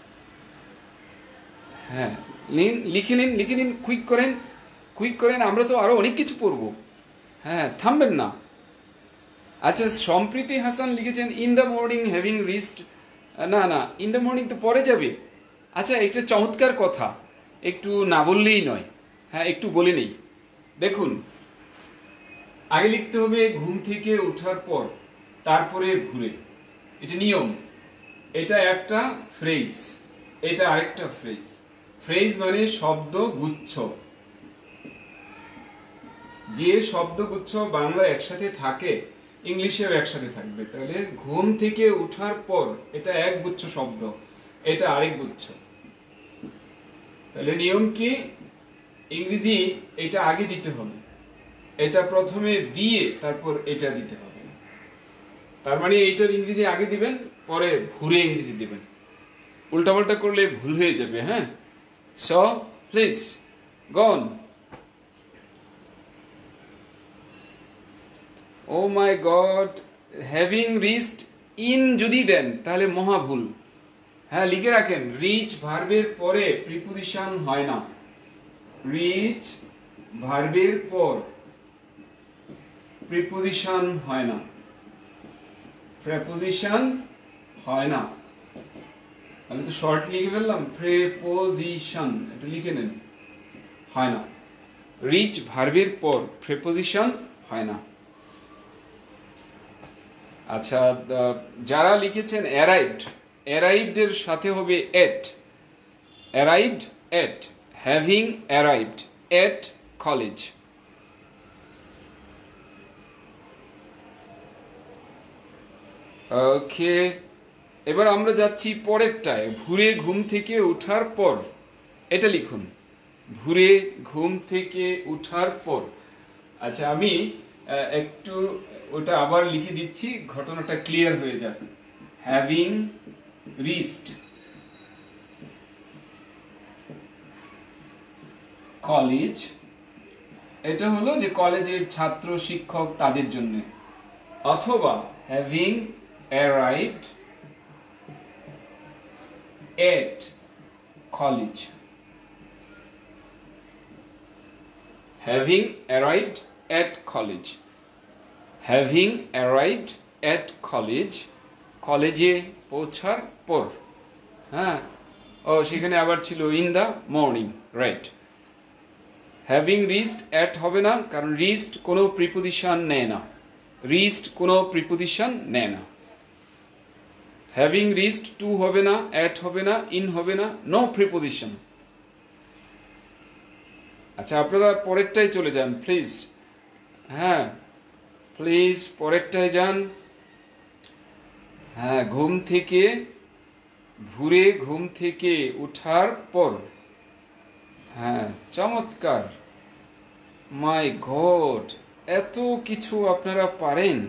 হ্যাঁ, লিখে নিন, কুইক করেন, আমরা তো আরো অনেক কিছু পড়ব। হ্যাঁ, থামবেন না। আচ্ছা, সম্প্রীতি হাসান লিখেছেন in the morning having reached. না, ইন দ্য মর্নিং তো পরে যাবে। আচ্ছা, একটা চমৎকার কথা, একটু না বললেই নয়। হ্যাঁ, একটু বলে নেই। দেখুন, আগে লিখতে হবে ঘুম থেকে ওঠার পর, তারপরে ভোরে। এটা নিয়ম। এটা একটা ফ্রেজ, এটা আরেকটা ফ্রেজ। ফ্রেজ মানে শব্দগুচ্ছ। যে শব্দগুচ্ছ বাংলা একসাথে থাকে, ইংলিশেও একসাথে থাকবে। তাহলে ঘুম থেকে ওঠার পর এটা এক গুচ্ছ শব্দ, এটা আরেক গুচ্ছ। তাহলে নিয়ম কি? ইংরেজি এটা আগে দিতে হবে, এটা প্রথমে দিয়ে তারপর এটা দিতে হবে। তার মানে এইটার ইংরেজি আগে দিবেন, পরে ভোরে ইংরেজি দিবেন। উল্টাপাল্টা করলে ভুল হয়ে যাবে। হ্যাঁ, so please gone. Oh my god, having reached in যদি দেন তাহলে মহা ভুল। হ্যাঁ, লিখে রাখেন, রিচ ভার্বের পরে প্রিপোজিশন হয় না। রিচ ভার্বের পর প্রিপোজিশন হয় না, প্রেপোজিশন হয় না। আমি তো শর্ট লিখে ফেললাম, প্রেপোজিশন, এটা লিখে নেন, হয় না। রিচ ভার্বের পর প্রেপোজিশন হয় না। আচ্ছা, যারা লিখেছেন অ্যারাইভড, অ্যারাইভড এর সাথে হবে at. Arrived at, having arrived at college. Okay, এবার আমরা যাচ্ছি পরেরটায়, ভোরে ঘুম থেকে ওঠার পর। এটা লিখুন, ভোরে ঘুম থেকে ওঠার পর। আচ্ছা, আমি একটু ওটা আবার লিখে দিচ্ছি, ঘটনাটা ক্লিয়ার হয়ে যাবে। হ্যাভিং রিচড কলেজ, এটা হলো যে কলেজের ছাত্র শিক্ষক তাদের জন্য। অথবা having arrived at college. Having arrived at college, having arrived at college, কলেজে পৌঁছার পর। হ্যাঁ, ও সেখানে আবার ছিল in the morning, right. Having reached at হবে না, কারণ রিচড কোনো প্রিপোজিশন নেয় না, রিচড কোনো প্রিপোজিশন নেয় না। হ্যাভিং রিচড টু হবে না, এট হবে না, ইন হবে না, নো প্রিপোজিশন। আচ্ছা, আপনারা পরেরটাই চলে যান প্লিজ। হ্যাঁ প্লিজ, পরেরটায় যান। হ্যাঁ, ঘুম থেকে, ভোরে ঘুম থেকে উঠার পর। হ্যাঁ, চমৎকার, মাই গড, এত কিছু আপনারা পারেন।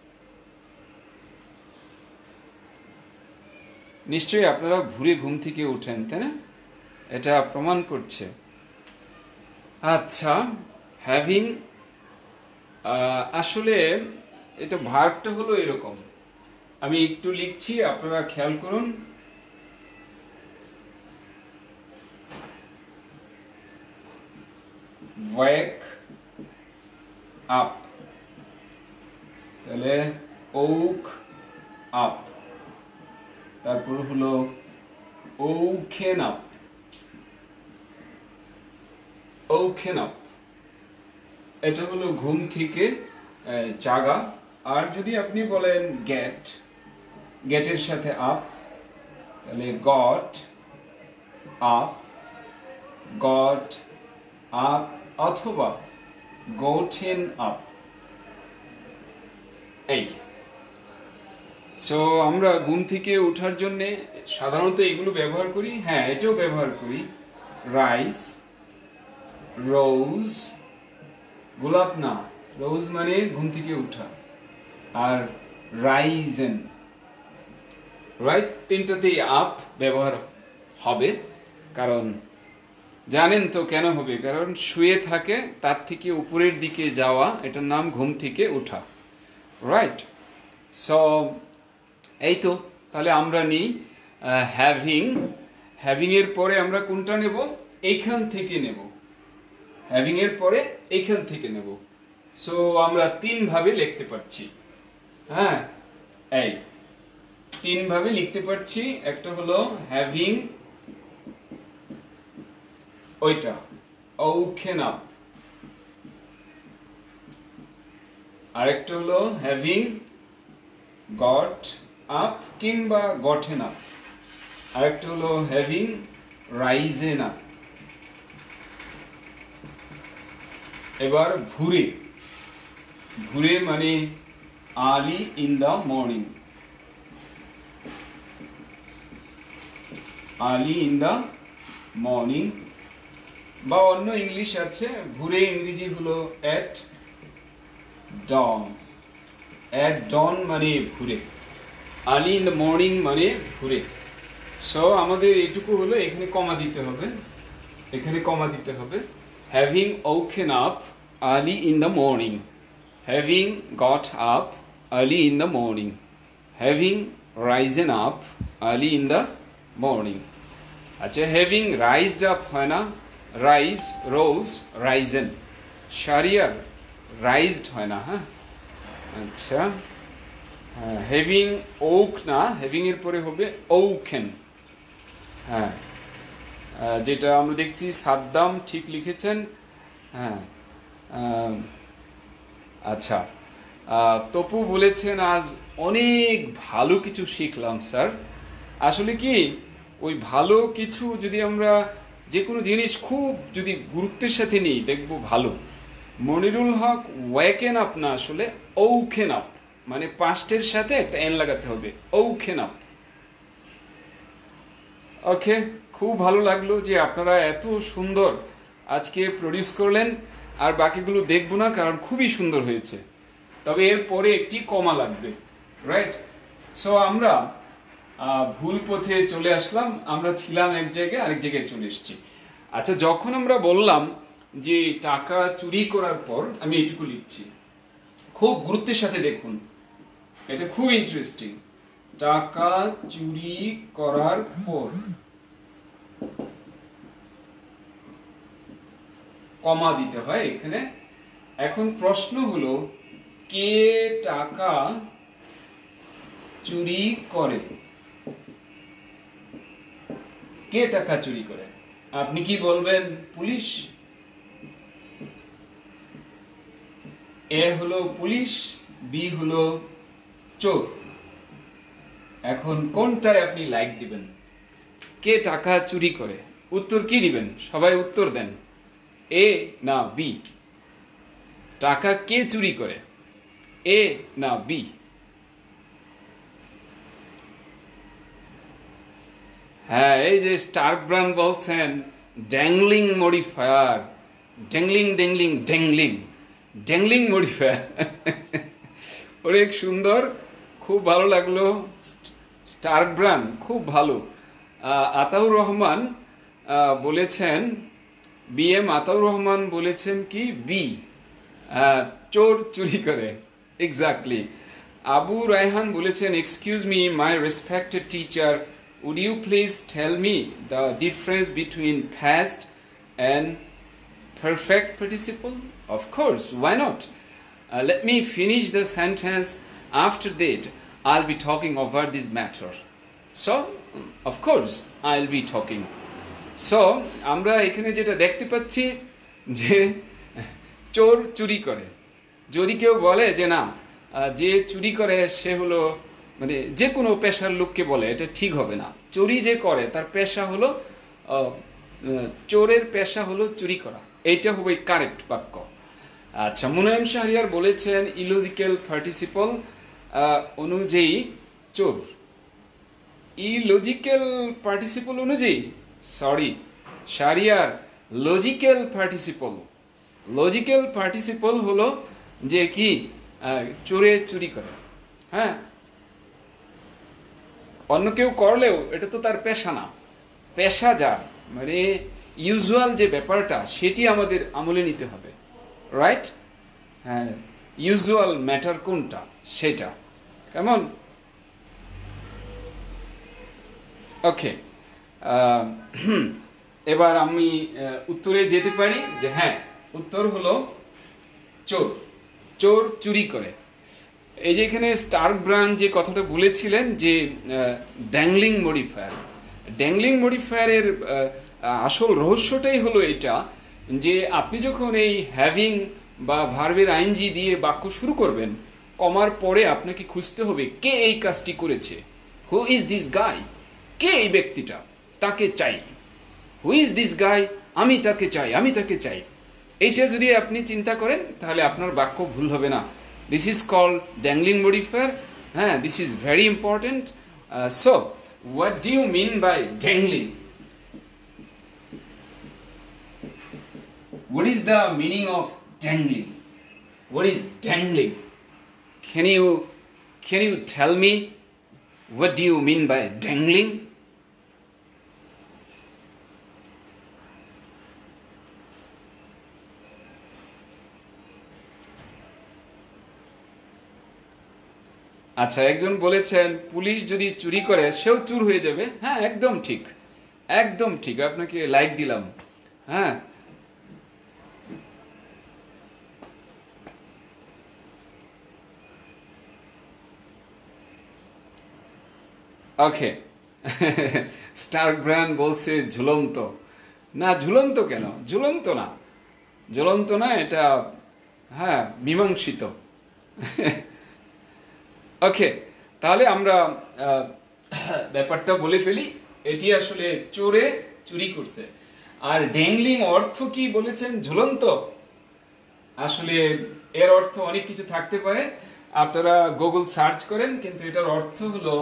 নিশ্চয়ই আপনারা ভোরে ঘুম থেকে উঠেন, তাই না? এটা প্রমাণ করছে। আচ্ছা, হ্যাভিং, আসলে এটা ভার্বটা হলো এরকম। আমি একটু লিখছি, আপনারা খেয়াল করুন। ওয়েক আপ, তাহলে ওক আপ, তারপর হলো ওকেন আপ, ওকেন আপ, এটা হলো ঘুম থেকে জাগা। আর যদি আপনি বলেন গেট, গেটের সাথে আপ, তাহলে গট আপ, গট আপ, অথবা গোটেন আপ। এই সো আমরা ঘুম থেকে ওঠার জন্য সাধারণত এগুলো ব্যবহার করি। হ্যাঁ, এটাও ব্যবহার করি, রাইস, রোজ, গোলাপ না, রোজ মানে ঘুম থেকে ওঠা, আর রাইজেন, রাইট, তিনটাতেই আপ ব্যবহার হবে, কারণ জানেন তো কেন হবে? কারণ শুয়ে থাকে, তার থেকে উপরের দিকে যাওয়া, এটার নাম ঘুম থেকে ওঠা। রাইট? সো এই তো, তাহলে আমরা নিই হ্যাভিং। হ্যাভিং এর পরে আমরা কোনটা নেব? এইখান থেকে নেব। হ্যাভিং এর পরে এইখান থেকে নেব। সো আমরা তিন ভাবে লিখতে পারছি। হ্যাঁ, এই তিন ভাবে লিখতে পারছি। একটা হলো হ্যাভিং, ওইটা ওকেন আপ। আরেকটা হলো হ্যাভিং গট আপ কিংবা গটেন আপ। আরেকটা হলো হ্যাভিং রাইজেন আপ। এবার ভোরে, ভোরে মানে early in the morning. Early in the morning, বা অন্য ইংলিশ আছে, ভোরে ইংরেজি হলো এট ডন। এট ডন মানে ভোরে, আর্লি ইন দ্য মর্নিং মানে ভোরে। সো আমাদের এটুকু হলো, এখানে কমা দিতে হবে, এখানে কমা দিতে হবে। Having woken up early in the morning, having got up early in the morning, having risen up early in the morning. আচ্ছা, হ্যাভিং রাইজড আপ হয় না? Rise, rose, risen. Shahriar raised হয় না। হ্যাঁ, আচ্ছা, হ্যাভিং ওক না, হ্যাভিং এর পরে হবে ওকেন। হ্যাঁ, যেটা আমরা দেখছি সাদ্দাম ঠিক লিখেছেন। হ্যাঁ, আচ্ছা, তপু বলেছেন আজ অনেক ভালো কিছু শিখলাম স্যার। আসলে কি, ওই ভালো কিছু যদি আমরা যে কোনো জিনিস খুব যদি গুরুত্বের সাথে নিই, দেখবো ভালো। মনিরুল হক ওয়েকেন আপ না, আসলে ওকেন আপ, মানে পাস্টের সাথে একটা এন লাগাতে হবে, ওকেন আপ। ওকে, খুব ভালো লাগলো যে আপনারা এত সুন্দর আজকে প্রডিউস করলেন। আর বাকিগুলো দেখবো না, কারণ খুবই সুন্দর হয়েছে। তবে এর পরে একটি কমা লাগবে। রাইট? সো আমরা ভুল পথে চলে আসলাম। আমরা ছিলাম এক জায়গায়, আরেক জায়গায় চলে এসেছি। আচ্ছা, যখন আমরা বললাম যে টাকা চুরি করার পর, আমি এইটুকু লিখছি, খুব গুরুত্বের সাথে দেখুন, এটা খুব ইন্টারেস্টিং। টাকা চুরি করার পর কমা দিতে হয় এখানে। এখন প্রশ্ন হলো, কে টাকা চুরি করে? কে টাকা চুরি করে? আপনি কি বলবেন? পুলিশ। এ হলো পুলিশ, বি হলো চোর। এখন কোনটায় আপনি লাইক দিবেন? কে টাকা চুরি করে? উত্তর কি দিবেন? সবাই উত্তর দেন, এ না বি? টাকা কে চুরি করে, এ না বি? হ্যাঁ, এই যে স্টারব্রান বলছেন dangling modifier, dangling dangling dangling dangling modifier. অনেক সুন্দর, খুব ভালো লাগলো স্টারব্রান, খুব ভালো। আতাউর রহমান বলেছেন, বি এম আতাউর রহমান বলেছেন কি বি, চোর চুরি করে। এক্স্যাক্টলি। আবু রায়হান বলেছেন, excuse me my respected teacher, would you please tell me the difference between past and perfect participle? Of course, why not? Let me finish the sentence. After that, I'll be talking over this matter. So, of course, I'll be talking. So, আমরা এখানে যেটা দেখতে পাচ্ছি যে চোর চুরি করে। যদি কেউ বলে যে না, যে চুরি করে সে হলো, মানে যে কোনো পেশার লোককে বলে, এটা ঠিক হবে না। চুরি যে করে তার পেশা হলো, চোরের পেশা হলো চুরি করা, এইটা হবে কারেক্ট বাক্য। আচ্ছা, মুনায়েম শাহরিয়ার বলেছেন ইলজিক্যাল পার্টিসিপল অনুযায়ী চোর। ইলজিক্যাল পার্টিসিপল অনুযায়ী, sorry Shahriar, logical participle. Logical participle হলো যে কি, চোরে চুরি করে। হ্যাঁ, অন্য কেউ করলেও এটা তো তার পেশা না। পেশা যার, মানে ইউজুয়াল যে ব্যাপারটা সেটি আমাদের আমলে নিতে হবে, রাইট? হ্যাঁ, ইউজুয়াল ম্যাটার কোনটা সেটা, কেমন? ওকে, এবার আমি উত্তরে যেতে পারি যে হ্যাঁ, উত্তর হলো চোর। চোর চুরি করে। এই যে এখানে স্টার্ক ব্রান্ড যে কথাটা বলেছিলেন যে ড্যাংলিং মডিফায়ার, ড্যাংলিং মডিফায়ারের আসল রহস্যটাই হলো এটা যে আপনি যখন এই হ্যাভিং বা ভার্বের আইএনজি দিয়ে বাক্য শুরু করবেন, কমার পরে আপনাকে খুঁজতে হবে কে এই কাজটি করেছে। হু ইজ দিস গাই? কে এই ব্যক্তিটা? তাকে চাই। Who is this guy? আমি তাকে চাই, আমি তাকে চাই। এইটা যদি আপনি চিন্তা করেন তাহলে আপনার বাক্য ভুল হবে না। This is called dangling modifier. হ্যাঁ, this is very important. So what do you mean by dangling? What is the meaning of dangling? What is dangling? Can you tell me what do you mean by dangling? আচ্ছা, একজন বলেছেন police যদি চুরি করে সেও চুর হয়ে যাবে। হ্যাঁ, একদম ঠিক, একদম ঠিক, আপনাকে লাইক দিলাম। হ্যাঁ, ওকে। স্টার্ক ব্র্যান্ড বলছে ঝুলন্ত। না, ঝুলন্ত কেন? ঝুলন্ত না, ঝুলন্ত না, এটা হ্যাঁ মীমাংসিত। ওকে, তাহলে আমরা ব্যাপারটা বলে ফেলি। এটি আসলে চোরে চুরি করছে। আর ড্যাংলিং অর্থ কি বলেছেন? ঝুলন্ত। আসলে এর অর্থ অনেক কিছু থাকতে পারে, আপনারা গুগল সার্চ করেন, কিন্তু এটার অর্থ হলো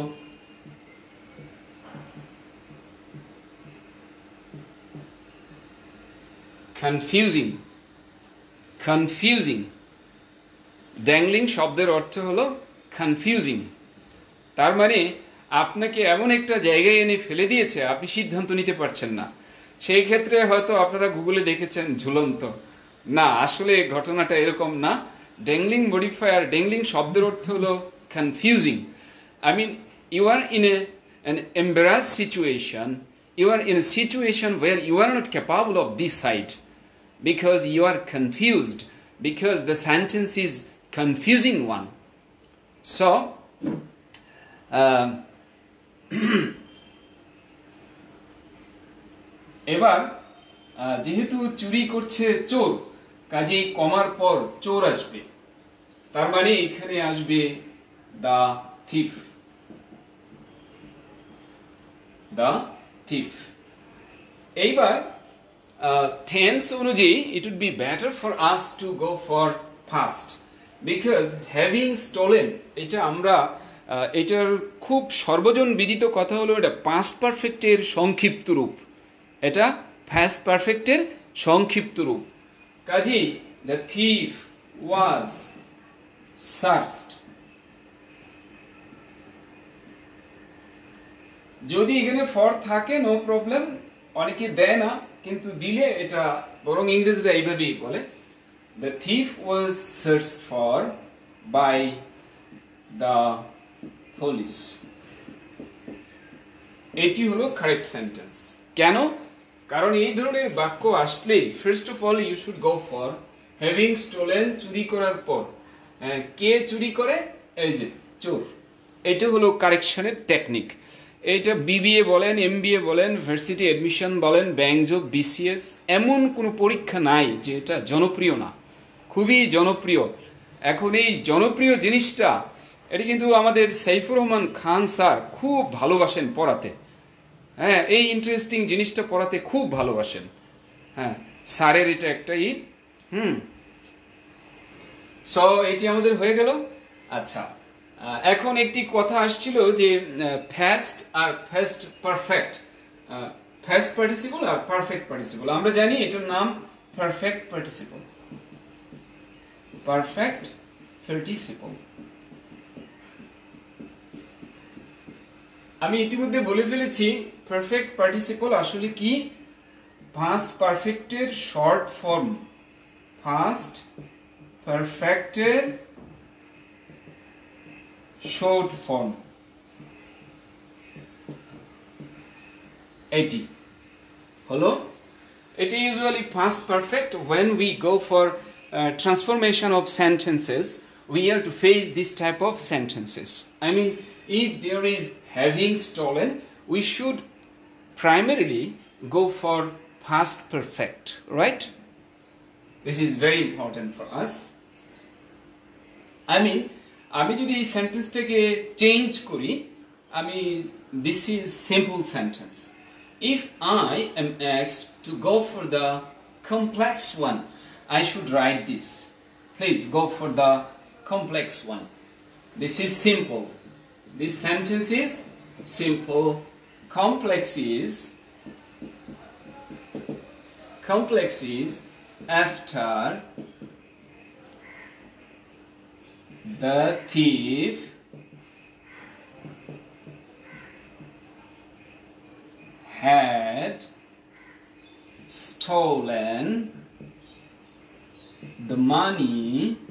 কনফিউজিং। কনফিউজিং, ড্যাংলিং শব্দের অর্থ হলো কনফিউজিং। তার মানে আপনাকে এমন একটা জায়গায় এনে ফেলে দিয়েছে, আপনি সিদ্ধান্ত নিতে পারছেন না। সেই ক্ষেত্রে হয়তো আপনারা গুগলে দেখেছেন ঝুলন্ত। না, আসলে ঘটনাটা এরকম না। ড্যাংলিং মডিফায়ার, ড্যাংলিং শব্দের অর্থ হলো confusing. I mean you are in an embarrassed situation. You are in a situation where you are not capable of decide because you are confused, because the sentence is confusing one. So এবার যেহেতু চুরি করছে চোর, কাজেই কমার পর চোর আসবে, তার মানে এখানে আসবে দা থিফ। The thief. এইবার টেন্স অনুযায়ী it would be better for us to go for past because having stolen, এটা আমরা এটার খুব সর্বজন বিদিত কথা হলো এটা পাস্ট পারফেক্টের সংক্ষিপ্ত রূপ। এটা পাস্ট পারফেক্টের সংক্ষিপ্ত রূপ। কাজেই the thief was searched। যদি এখানে ফর থাকে নো প্রবলেম, অনেকে দেয় না, কিন্তু দিলে এটা বরং ইংরেজরা এইভাবেই বলে, the thief was searched for by the police. এটি হলো কারেক্ট সেন্টেন্স। কেন? কারণ এই ধরনের বাক্য আসলেই first of all you should go for having stolen, চুরি করার পর। কে চুরি করে? এই যে চোর। এটা হলো কারেকশনের টেকনিক। এটা বিবিএ বলেন, এমবিএ বলেন, ভার্সিটি অ্যাডমিশন বলেন, ব্যাংক জব, বিসিএস, এমন কোনো পরীক্ষা নাই যে এটা জনপ্রিয় না। খুবই জনপ্রিয়। এখন এই জনপ্রিয় জিনিসটা, এটা কিন্তু আমাদের সাইফুর রহমান খান স্যার খুব ভালোবাসেন পড়াতে। হ্যাঁ, এই ইন্টারেস্টিং জিনিসটা পড়াতে খুব ভালোবাসেন। হ্যাঁ, স্যারের এটা একটাই সো এটি আমাদের হয়ে গেল। আচ্ছা, এখন একটি কথা আসছিল যে ফাস্ট আর ফাস্ট পারফেক্ট, ফাস্ট পার্টিসিপল আর পারফেক্ট পার্টিসিপল। আমরা জানি এটার নাম পারফেক্ট পার্টিসিপল। Perfect participle. আমি ইতিমধ্যে বলে ফেলেছি পারফেক্ট পার্টিসিপল আসলে কি। past perfected short form. Past perfected short form. এটি হলো, এটি usually past perfect. When we go for transformation of sentences, we have to face this type of sentences. I mean, if there is having stolen, we should primarily go for past perfect, right? This is very important for us. I mean, আমি যদি এই সেন্টেন্সটাকে change করি, আমি this is simple sentence. If I am asked to go for the complex one, I should write this. Please go for the complex one. This is simple. This sentence is simple. Complex is after the thief had stolen the money,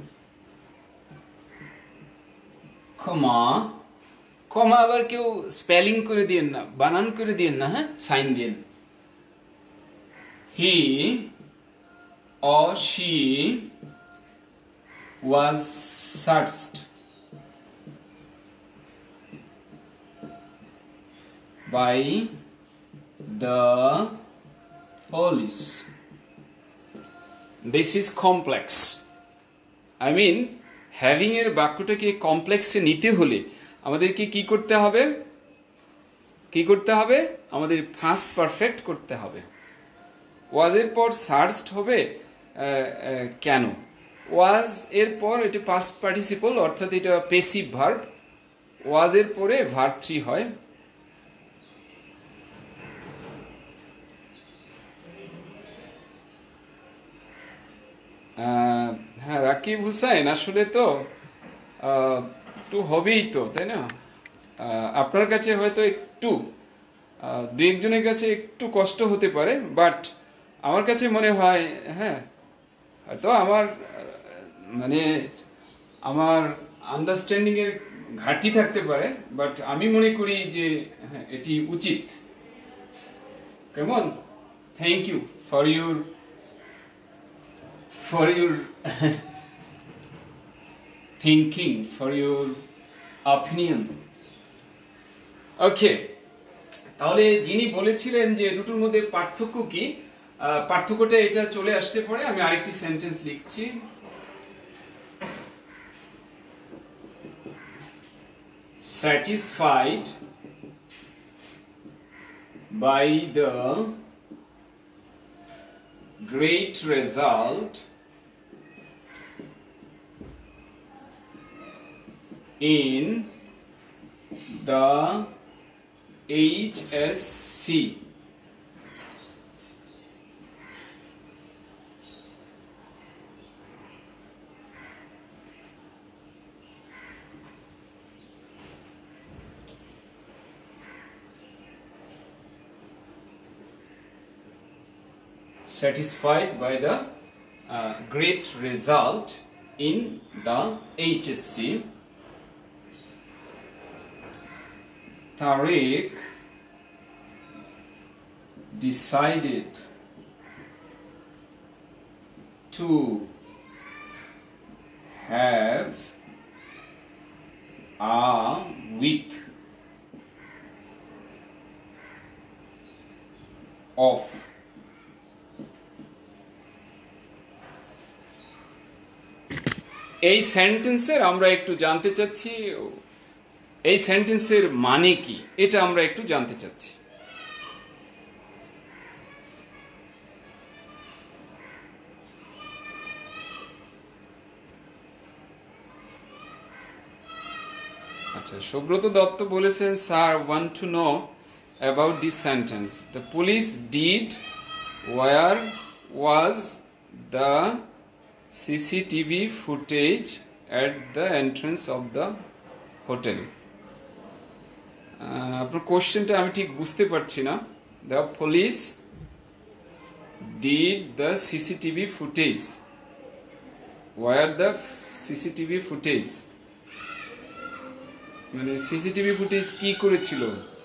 comma আবার কেউ spelling করে দিয়েন না, বানান করে দিয়েন না, হ্যাঁ, সাইন দিন। He or she was searched by the police. This is complex. I mean, having এর বাক্যটাকে কমপ্লেক্সে নিতে হলে আমাদেরকে কি করতে হবে? আমাদের ফার্স্ট পারফেক্ট করতে হবে। ওয়াজ এর পর সার্চড হবে কেন? ওয়াজ এর পর এটা পাস্ট পার্টিসিপল, অর্থাৎ এটা পেসিভ ভার্ব। ওয়াজ এর পরে ভার্ব 3 হয়। হ্যাঁ, রাকিব হুসাইন, আসলে তো একটু হবেই তো, তাই না? আপনার কাছে হয়তো একটু দু একজনের কাছে একটু কষ্ট হতে পারে, বাট আমার কাছে মনে হয়, হ্যাঁ, হয়তো আমার আমার আন্ডারস্ট্যান্ডিং এর ঘাটতি থাকতে পারে, বাট আমি মনে করি যে হ্যাঁ, এটি উচিত। কেমন? Thank you for your thinking, for your opinion. Okay, তাহলে যিনি বলেছিলেন যে দুটোর মধ্যে পার্থক্য কি, পার্থক্যটা এটা চলে আসতে পারে। আমি আরেকটি সেন্টেন্স লিখছি। Satisfied by the great result in the HSC. Satisfied by the great result in the HSC. Tariq decided to have a week off. এই সেন্টেন্সের আমরা একটু জানতে চাচ্ছি, এই সেন্টেন্সের মানে কি, এটা আমরা একটু জানতে চাচ্ছি। আচ্ছা, সুব্রত দত্ত বলেছেন, sir want to know about this sentence. The police did. Where was the CCTV footage at the entrance of the hotel? আপনার কোশ্চেনটা আমি ঠিক বুঝতে পারছি না। The police Did the CCTV footage? Where the CCTV footage? মানে CCTV footage কি করেছিল?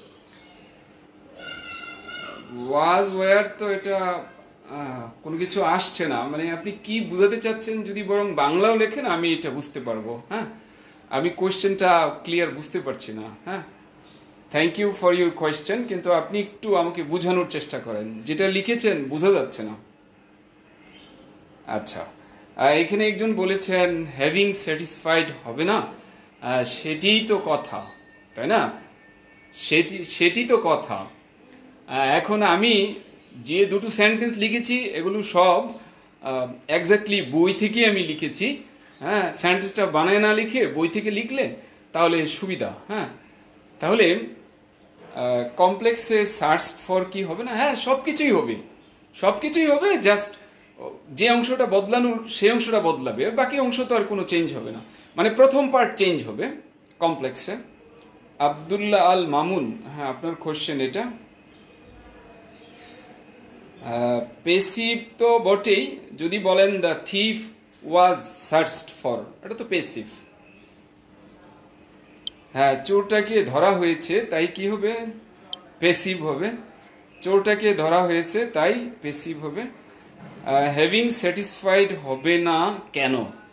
ওয়াজ ওয়্যার তো এটা কোনো কিছু আসছে না, মানে আপনি কি বোঝাতে চাচ্ছেন যদি বরং বাংলাও লেখেন আমি এটা বুঝতে পারবো। হ্যাঁ, আমি কোয়েশ্চেনটা ক্লিয়ার বুঝতে পারছি না। হ্যাঁ, thank you for your question, কিন্তু আপনি একটু আমাকে বোঝানোর চেষ্টা করেন, যেটা লিখেছেন বোঝা যাচ্ছে না। আচ্ছা, এখানে একজন বলেছেন হ্যাভিং স্যাটিসফাইড হবে না, সেটিই তো কথা, তাই না? সেটি তো কথা। এখন আমি যে দুটো সেন্টেন্স লিখেছি এগুলো সব এক্স্যাক্টলি বই থেকে আমি লিখেছি। হ্যাঁ, সেন্টেন্সটা বানায় না লিখে বই থেকে লিখলে তাহলে সুবিধা। হ্যাঁ, তাহলে কমপ্লেক্সে সার্চ ফর কি হবে না? হ্যাঁ, সব কিছুই হবে, জাস্ট যে অংশটা বদলানোর সেই অংশটা বদলাবে, বাকি অংশ তো আর কোনো চেঞ্জ হবে না। মানে প্রথম পার্ট চেঞ্জ হবে কমপ্লেক্সে। আব্দুল্লাহ আল মামুন, হ্যাঁ আপনার কোশ্চেন এটা। পেসিভ তো বটেই, যদি বলেন the thief was searched for, এটা তো পেসিভ। হ্যাঁ, চোরটাকে ধরা হয়েছে তাই কি হবে? পেসিভ হবে। চোরটাকে ধরা হয়েছে তাই পেসিভ হবে। হ্যাভিং স্যাটিসফাইড হবে না কেন?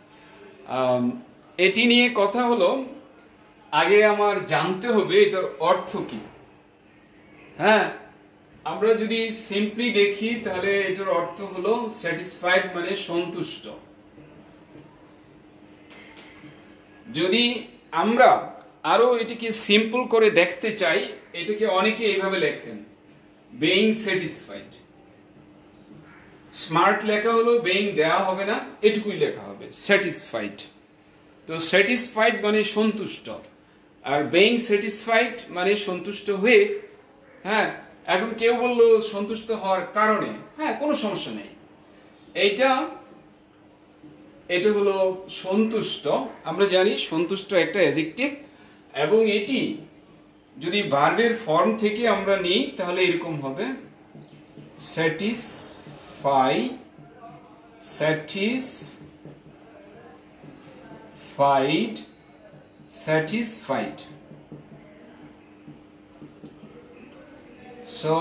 এটি নিয়ে কথা হলো, আগে আমার জানতে হবে এটার অর্থ কি। হ্যাঁ, আমরা যদি সিম্পলি দেখি তাহলে এটার অর্থ হলো স্যাটিসফাইড মানে সন্তুষ্ট। যদি আমরা আরো এটিকে সিম্পল করে দেখতে চাই, এটাকে অনেকে এইভাবে লেখেন বেইং স্যাটিসফাইড। স্মার্ট লেখা হলো বেইং দেয়া হবে না, এটুকুই লেখা হবে স্যাটিসফাইড। তো স্যাটিসফাইড মানে সন্তুষ্ট, আর বেইং স্যাটিসফাইড মানে সন্তুষ্ট হয়ে। হ্যাঁ, এখন কেউ বললো সন্তুষ্ট হওয়ার কারণে, হ্যাঁ কোনো সমস্যা নেই। এটা হলো সন্তুষ্ট। আমরা জানি সন্তুষ্ট একটা অ্যাডজেক্টিভ, এবং এটি যদি ভার্বের ফর্ম থেকে আমরা নিই তাহলে এরকম হবে স্যাটিসফাইড। সো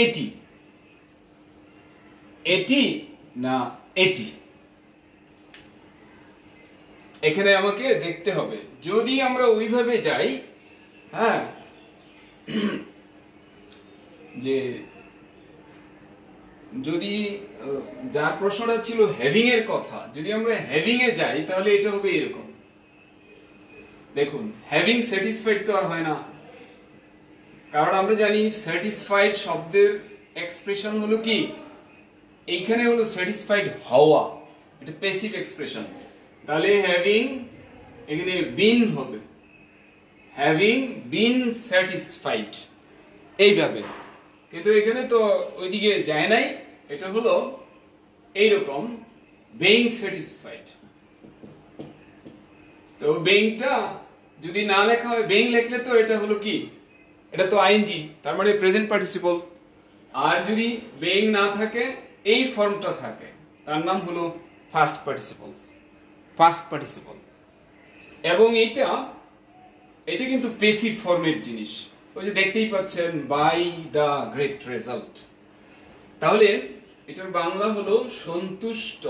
এটি না এটি, এখানে আমাকে দেখতে হবে। যদি আমরা ওইভাবে যাই, হ্যাঁ, যে যদি যার প্রশ্নটা ছিল হ্যাভিং এর কথা, যদি আমরা হ্যাভিং এ যাই তাহলে এটা হবে এরকম। দেখুন, হ্যাভিং স্যাটিসফাইড তো আর হয় না, কারণ আমরা জানি স্যাটিসফাইড শব্দের এক্সপ্রেশন হলো কি, এইখানে হলো স্যাটিসফাইড হওয়া, এটা প্যাসিভ এক্সপ্রেশন। তাহলে হ্যাভিং এখানে বিন হবে, হ্যাভিং বিন স্যাটিসফাইড এইভাবে। কিন্তু এখানে তো ওইদিকে যায় নাই, এটা হলো এইরকম বেইং স্যাটিসফাইড। তো বেইংটা যদি না লেখা হয়, বেইং লেখলে তো এটা হলো কি, এটা তো আইএনজি, তার মানে প্রেজেন্ট পার্টিসিপল। আর যদি বেইং না থাকে, এই ফর্মটা থাকে, তার নাম হলো ফার্স্ট পার্টিসিপল। এবং এটা কিন্তু পেসিভ ফর্মের জিনিস। ওই যে দেখতেই পাচ্ছেন বাই দা গ্রেট রেজাল্ট। তাহলে এটার বাংলা হলো সন্তুষ্ট।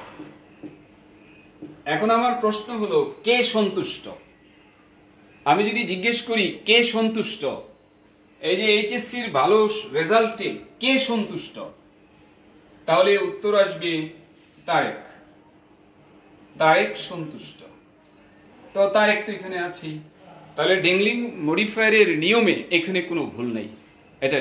এখন আমার প্রশ্ন হলো কে সন্তুষ্ট? আমি যদি জিজ্ঞেস করি কে সন্তুষ্ট, এই যে এইচএসসির ভালো রেজাল্টে কে সন্তুষ্ট, তাহলে উত্তর আসবে তারেক সন্তুষ্ট। তো তারেক তো এখানে আছেই, তাহলে ডেংলিং মডিফায়ারের নিয়মে এখানে কোনো ভুল নেই, এটা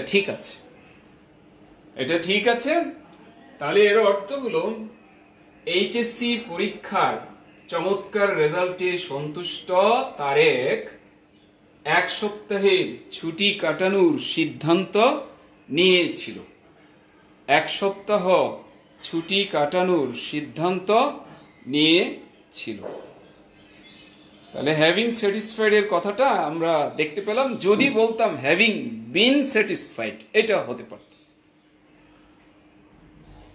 ঠিক আছে। তাহলে এর অর্থ হলো এইচএসসি পরীক্ষার চমৎকার রেজাল্টে সন্তুষ্ট তারেক এক সপ্তাহের ছুটি কাটানোর সিদ্ধান্ত নিয়েছিল। এক সপ্তাহ ছুটি কাটানোর সিদ্ধান্ত নিয়েছিল। তাহলে হ্যাভিং স্যাটিসফাইড এর কথাটা আমরা দেখতে পেলাম। যদি বলতাম হ্যাভিং বিন স্যাটিসফাইড, এটা হতে পারত।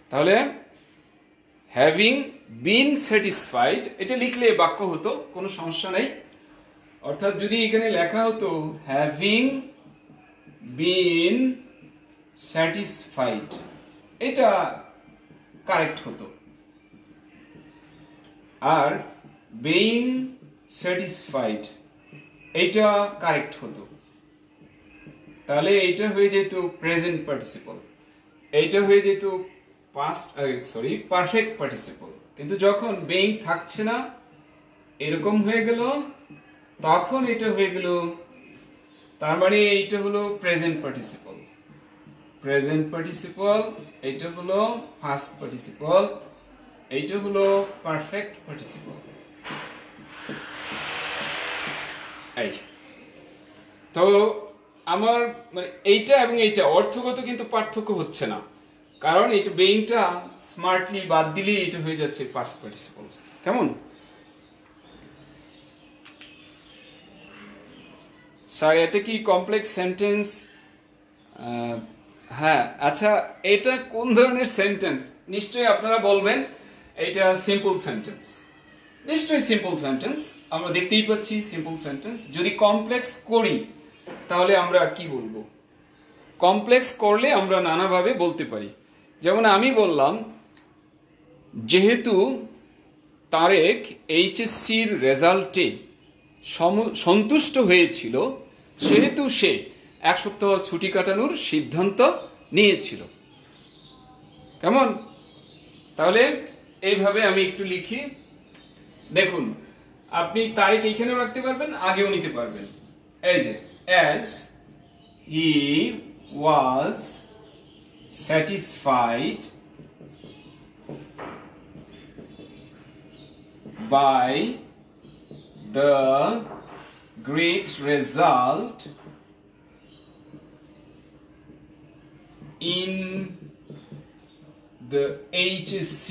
তাহলে হ্যাভিং বিন স্যাটিসফাইড এটা লিখলে বাক্য হতো, কোনো সমস্যা নাই। অর্থাৎ যদি এখানে লেখা হতো হ্যাভিং বিন স্যাটিসফাইড, এটা কারেক্ট হতো। আর বেইং স্যাটিসফাইড এইটা কারেক্ট হতো। তাহলে এইটা হয়ে যেত প্রেজেন্ট পার্টিসিপল, এইটা হয়ে যেত পারফেক্ট পার্টিসিপল। কিন্তু যখন বেইং থাকছে না, এরকম হয়ে গেল, তখন এটা হয়ে গেল, তার মানে এইটা হলো প্রেজেন্ট পার্টিসিপল। প্রেজেন্ট পার্টিসিপল এইটা হলো ফার্স্ট পার্টিসিপল, এইটা হলো পারফেক্ট পার্টিসিপল। এই তো আমার মানে এইটা এবং এইটা অর্থগত কিন্তু পার্থক্য হচ্ছে না, কারণ এইটা বেইংটা স্মার্টলি বাদ দিলেই এটা হয়ে যাচ্ছে পাস্ট পার্টিসিপল। কেমন স্যার, এটা কি কমপ্লেক্স সেন্টেন্স? হ্যাঁ, আচ্ছা, এটা কোন ধরনের সেন্টেন্স? নিশ্চয়ই আপনারা বলবেন এটা সিম্পল সেন্টেন্স। নিশ্চয়ই সিম্পল সেন্টেন্স, আমরা দেখতেই পাচ্ছি সিম্পল সেন্টেন্স। যদি কমপ্লেক্স করি তাহলে আমরা কি বলবো? কমপ্লেক্স করলে আমরা নানাভাবে বলতে পারি। যেমন আমি বললাম, যেহেতু তারেক এইচএসসির রেজাল্টে সন্তুষ্ট হয়েছিল, সেহেতু সে 1 সপ্তাহ ছুটি কাটানোর সিদ্ধান্ত নিয়েছিল। কেমন? তাহলে এইভাবে আমি একটু লিখি, দেখুন, আপনি তারিখ এইখানেও রাখতে পারবেন, আগেও নিতে পারবেন। এই যে as he was satisfied by the great result in the HSC,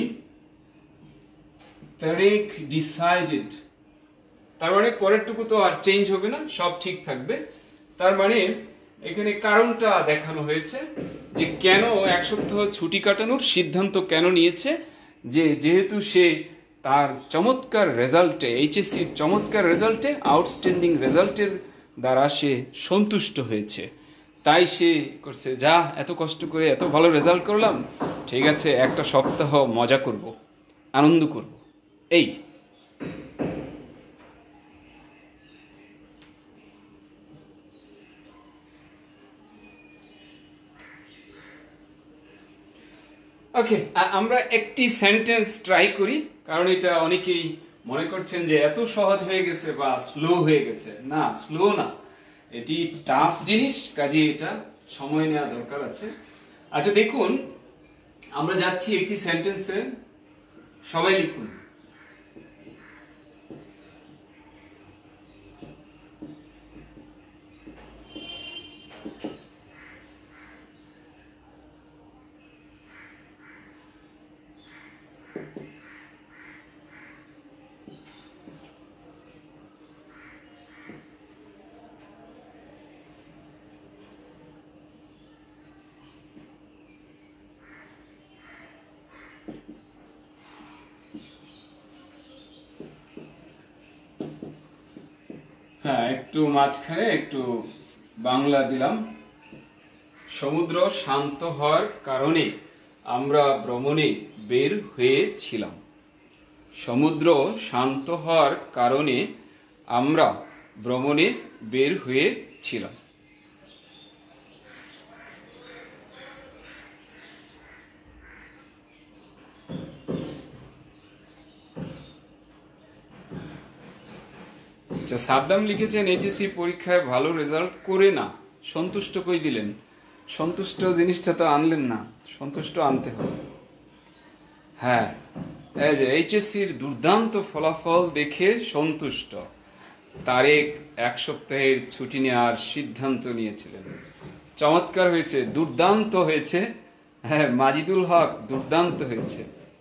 Tarek decided, তার মানে পরেরটুকু তো আর চেঞ্জ হবে না, সব ঠিক থাকবে। তার মানে এখানে কারণটা দেখানো হয়েছে যে কেন 1 সপ্তাহ ছুটি কাটানোর সিদ্ধান্ত কেন নিয়েছে, যেহেতু সে তার চমৎকার রেজাল্টে, এইচএসসির চমৎকার রেজাল্টে, আউটস্ট্যান্ডিং রেজাল্টের দ্বারা সে সন্তুষ্ট হয়েছে। তাই সে করছে, যা এত কষ্ট করে এত ভালো রেজাল্ট করলাম, ঠিক আছে, একটা সপ্তাহ মজা করব, আনন্দ করব। এই ওকে, আমরা একটি সেন্টেন্স ট্রাই করি, কারণ এটা অনেকেই মনে করছেন যে এত সহজ হয়ে গেছে বা স্লো হয়ে গেছে। না, স্লো না, এটি টাফ জিনিস, কাজে এটা সময় নেওয়া দরকার আছে। আচ্ছা দেখুন, আমরা যাচ্ছি একটি সেন্টেন্সে, সবাই লিখুন। হ্যাঁ, একটু মাঝখানে একটু বাংলা দিলাম। সমুদ্র শান্ত হওয়ার কারণে আমরা ভ্রমণে বের হয়েছিলাম। সমুদ্র শান্ত হওয়ার কারণে আমরা ভ্রমণে বের হয়েছিলাম। আচ্ছা, সাদ্দাম লিখেছেন এইচএসসি পরীক্ষায় ভালো রেজাল্ট করে না সন্তুষ্ট কই দিলেন? সন্তুষ্ট জিনিসটা তো আনলেন না, সন্তুষ্ট আনতে হবে। হ্যাঁ, এই যে এইচএসসির দুর্দান্ত ফলাফল দেখে সন্তুষ্ট তারেক 1 সপ্তাহের ছুটি নেওয়ার সিদ্ধান্ত নিয়েছিলেন। চমৎকার হয়েছে, দুর্দান্ত হয়েছে। হ্যাঁ, মাজিদুল হক, দুর্দান্ত হয়েছে।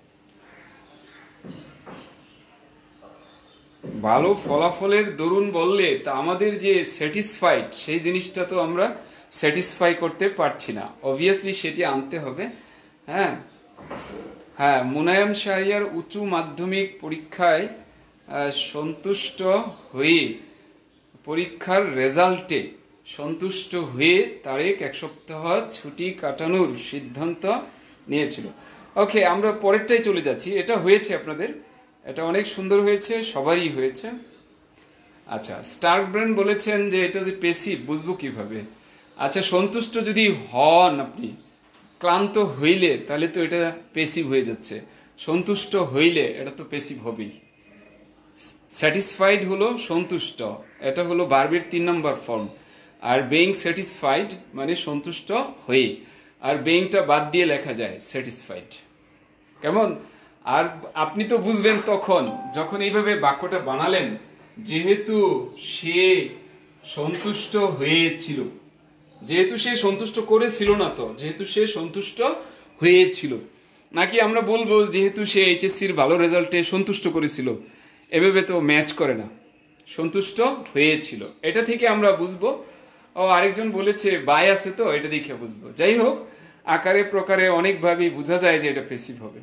ভালো ফলাফলের দরুন বললে তা আমাদের যে স্যাটিসফাইড, সেই জিনিসটা তো আমরা স্যাটিসফাই করতে পারছি না, অবভিয়াসলি সেটি আনতে হবে। হ্যাঁ, হ্যাঁ, মুনায়াম শাহরিয়ার উচ্চ মাধ্যমিক পরীক্ষায় সন্তুষ্ট হয়ে পরীক্ষার রেজাল্টে সন্তুষ্ট হয়ে তারেক এক সপ্তাহ ছুটি কাটানোর সিদ্ধান্ত নিয়েছিল। ওকে, আমরা পরেরটাই চলে যাচ্ছি। এটা হয়েছে আপনাদের, এটা অনেক সুন্দর হয়েছে, সবারই হয়েছে। আচ্ছা, স্টার্ক ব্রেন বলেছেন যে এটা যে পেসিভ বুঝবো কিভাবে? আচ্ছা, সন্তুষ্ট যদি হন আপনি, ক্লান্ত হইলে, তাহলে তো এটা পেসিভ হয়ে যাচ্ছে। সন্তুষ্ট হইলে এটা তো পেসিভ হবেই। স্যাটিসফাইড হলো সন্তুষ্ট, এটা হলো ভার্বের 3 নম্বর ফর্ম। আর বেইং স্যাটিসফাইড মানে সন্তুষ্ট হয়ে, আর বেইংটা বাদ দিয়ে লেখা যায় স্যাটিসফাইড। কেমন? আর আপনি তো বুঝবেন তখন যখন এইভাবে বাক্যটা বানালেন, যেহেতু সে সন্তুষ্ট হয়েছিল, যেহেতু সে সন্তুষ্ট করেছিল না, তো যেহেতু সে সন্তুষ্ট হয়েছিল। নাকি আমরা বলবো যেহেতু সে এইচএসসির ভালো রেজাল্টে সন্তুষ্ট করেছিল, এভাবে তো ম্যাচ করে না। সন্তুষ্ট হয়েছিল, এটা থেকে আমরা বুঝবো। ও আরেকজন বলেছে বাই আছে, তো এটা দেখে বুঝবো। যাই হোক, আকারে প্রকারে অনেকভাবেই বোঝা যায় যে এটা পেসিভ হবে।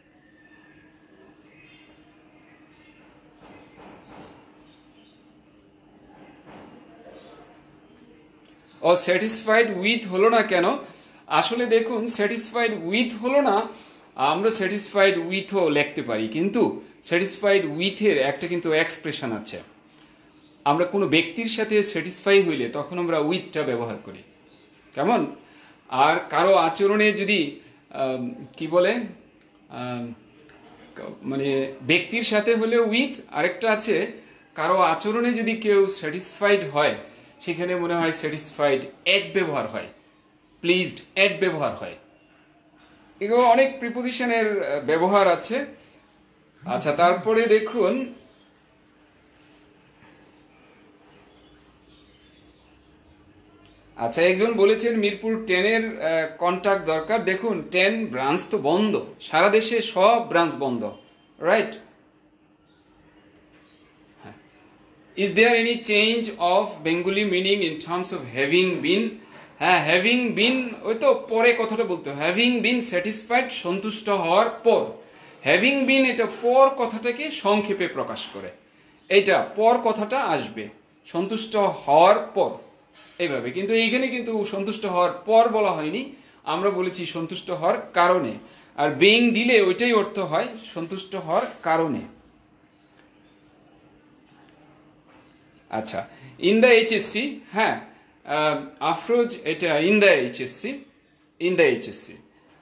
ও স্যাটিসফাইড উইথ হলো না কেন? আসলে দেখুন, স্যাটিসফাইড উইথ হলো না, আমরা স্যাটিসফাইড উইথও লিখতে পারি, কিন্তু স্যাটিসফাইড উইথের একটা কিন্তু এক্সপ্রেশন আছে। আমরা কোনো ব্যক্তির সাথে স্যাটিসফাই হইলে তখন আমরা উইথটা ব্যবহার করি। কেমন? আর কারো আচরণে যদি কি বলে, মানে ব্যক্তির সাথে হলে উইথ, আরেকটা আছে কারো আচরণে যদি কেউ স্যাটিসফাইড হয়, সেখানে মনে হয় স্যাটিসফাইড এট ব্যবহার হয়, প্লিজড এট ব্যবহার হয়। এগুলো অনেক প্রিপোজিশনের ব্যবহার আছে। আচ্ছা, তারপরে দেখুন, আচ্ছা একজন বলেছেন মিরপুর 10-এর কন্ট্যাক্ট দরকার। দেখুন 10 ব্রাঞ্চ তো বন্ধ, সারা দেশে সব ব্রাঞ্চ বন্ধ, right? Is there any change of Bengali meaning in terms of having been? হ্যাঁ, হ্যাভিং বিন, ওই তো পরে কথাটা বলতে, হ্যাভিং বিন স্যাটিসফাইড সন্তুষ্ট হওয়ার পর। হ্যাভিং বিন এটা পর কথাটাকে সংক্ষেপে প্রকাশ করে, এইটা পর কথাটা আসবে সন্তুষ্ট হওয়ার পর এইভাবে। কিন্তু এইখানে কিন্তু সন্তুষ্ট হওয়ার পর বলা হয়নি, আমরা বলেছি সন্তুষ্ট হওয়ার কারণে। আর বেইং দিলে ওইটাই অর্থ হয় সন্তুষ্ট হওয়ার কারণে। আচ্ছা, ইন দ্য এইচএসসি, হ্যাঁ আফরোজ, এটা in the HSC, in the HSC.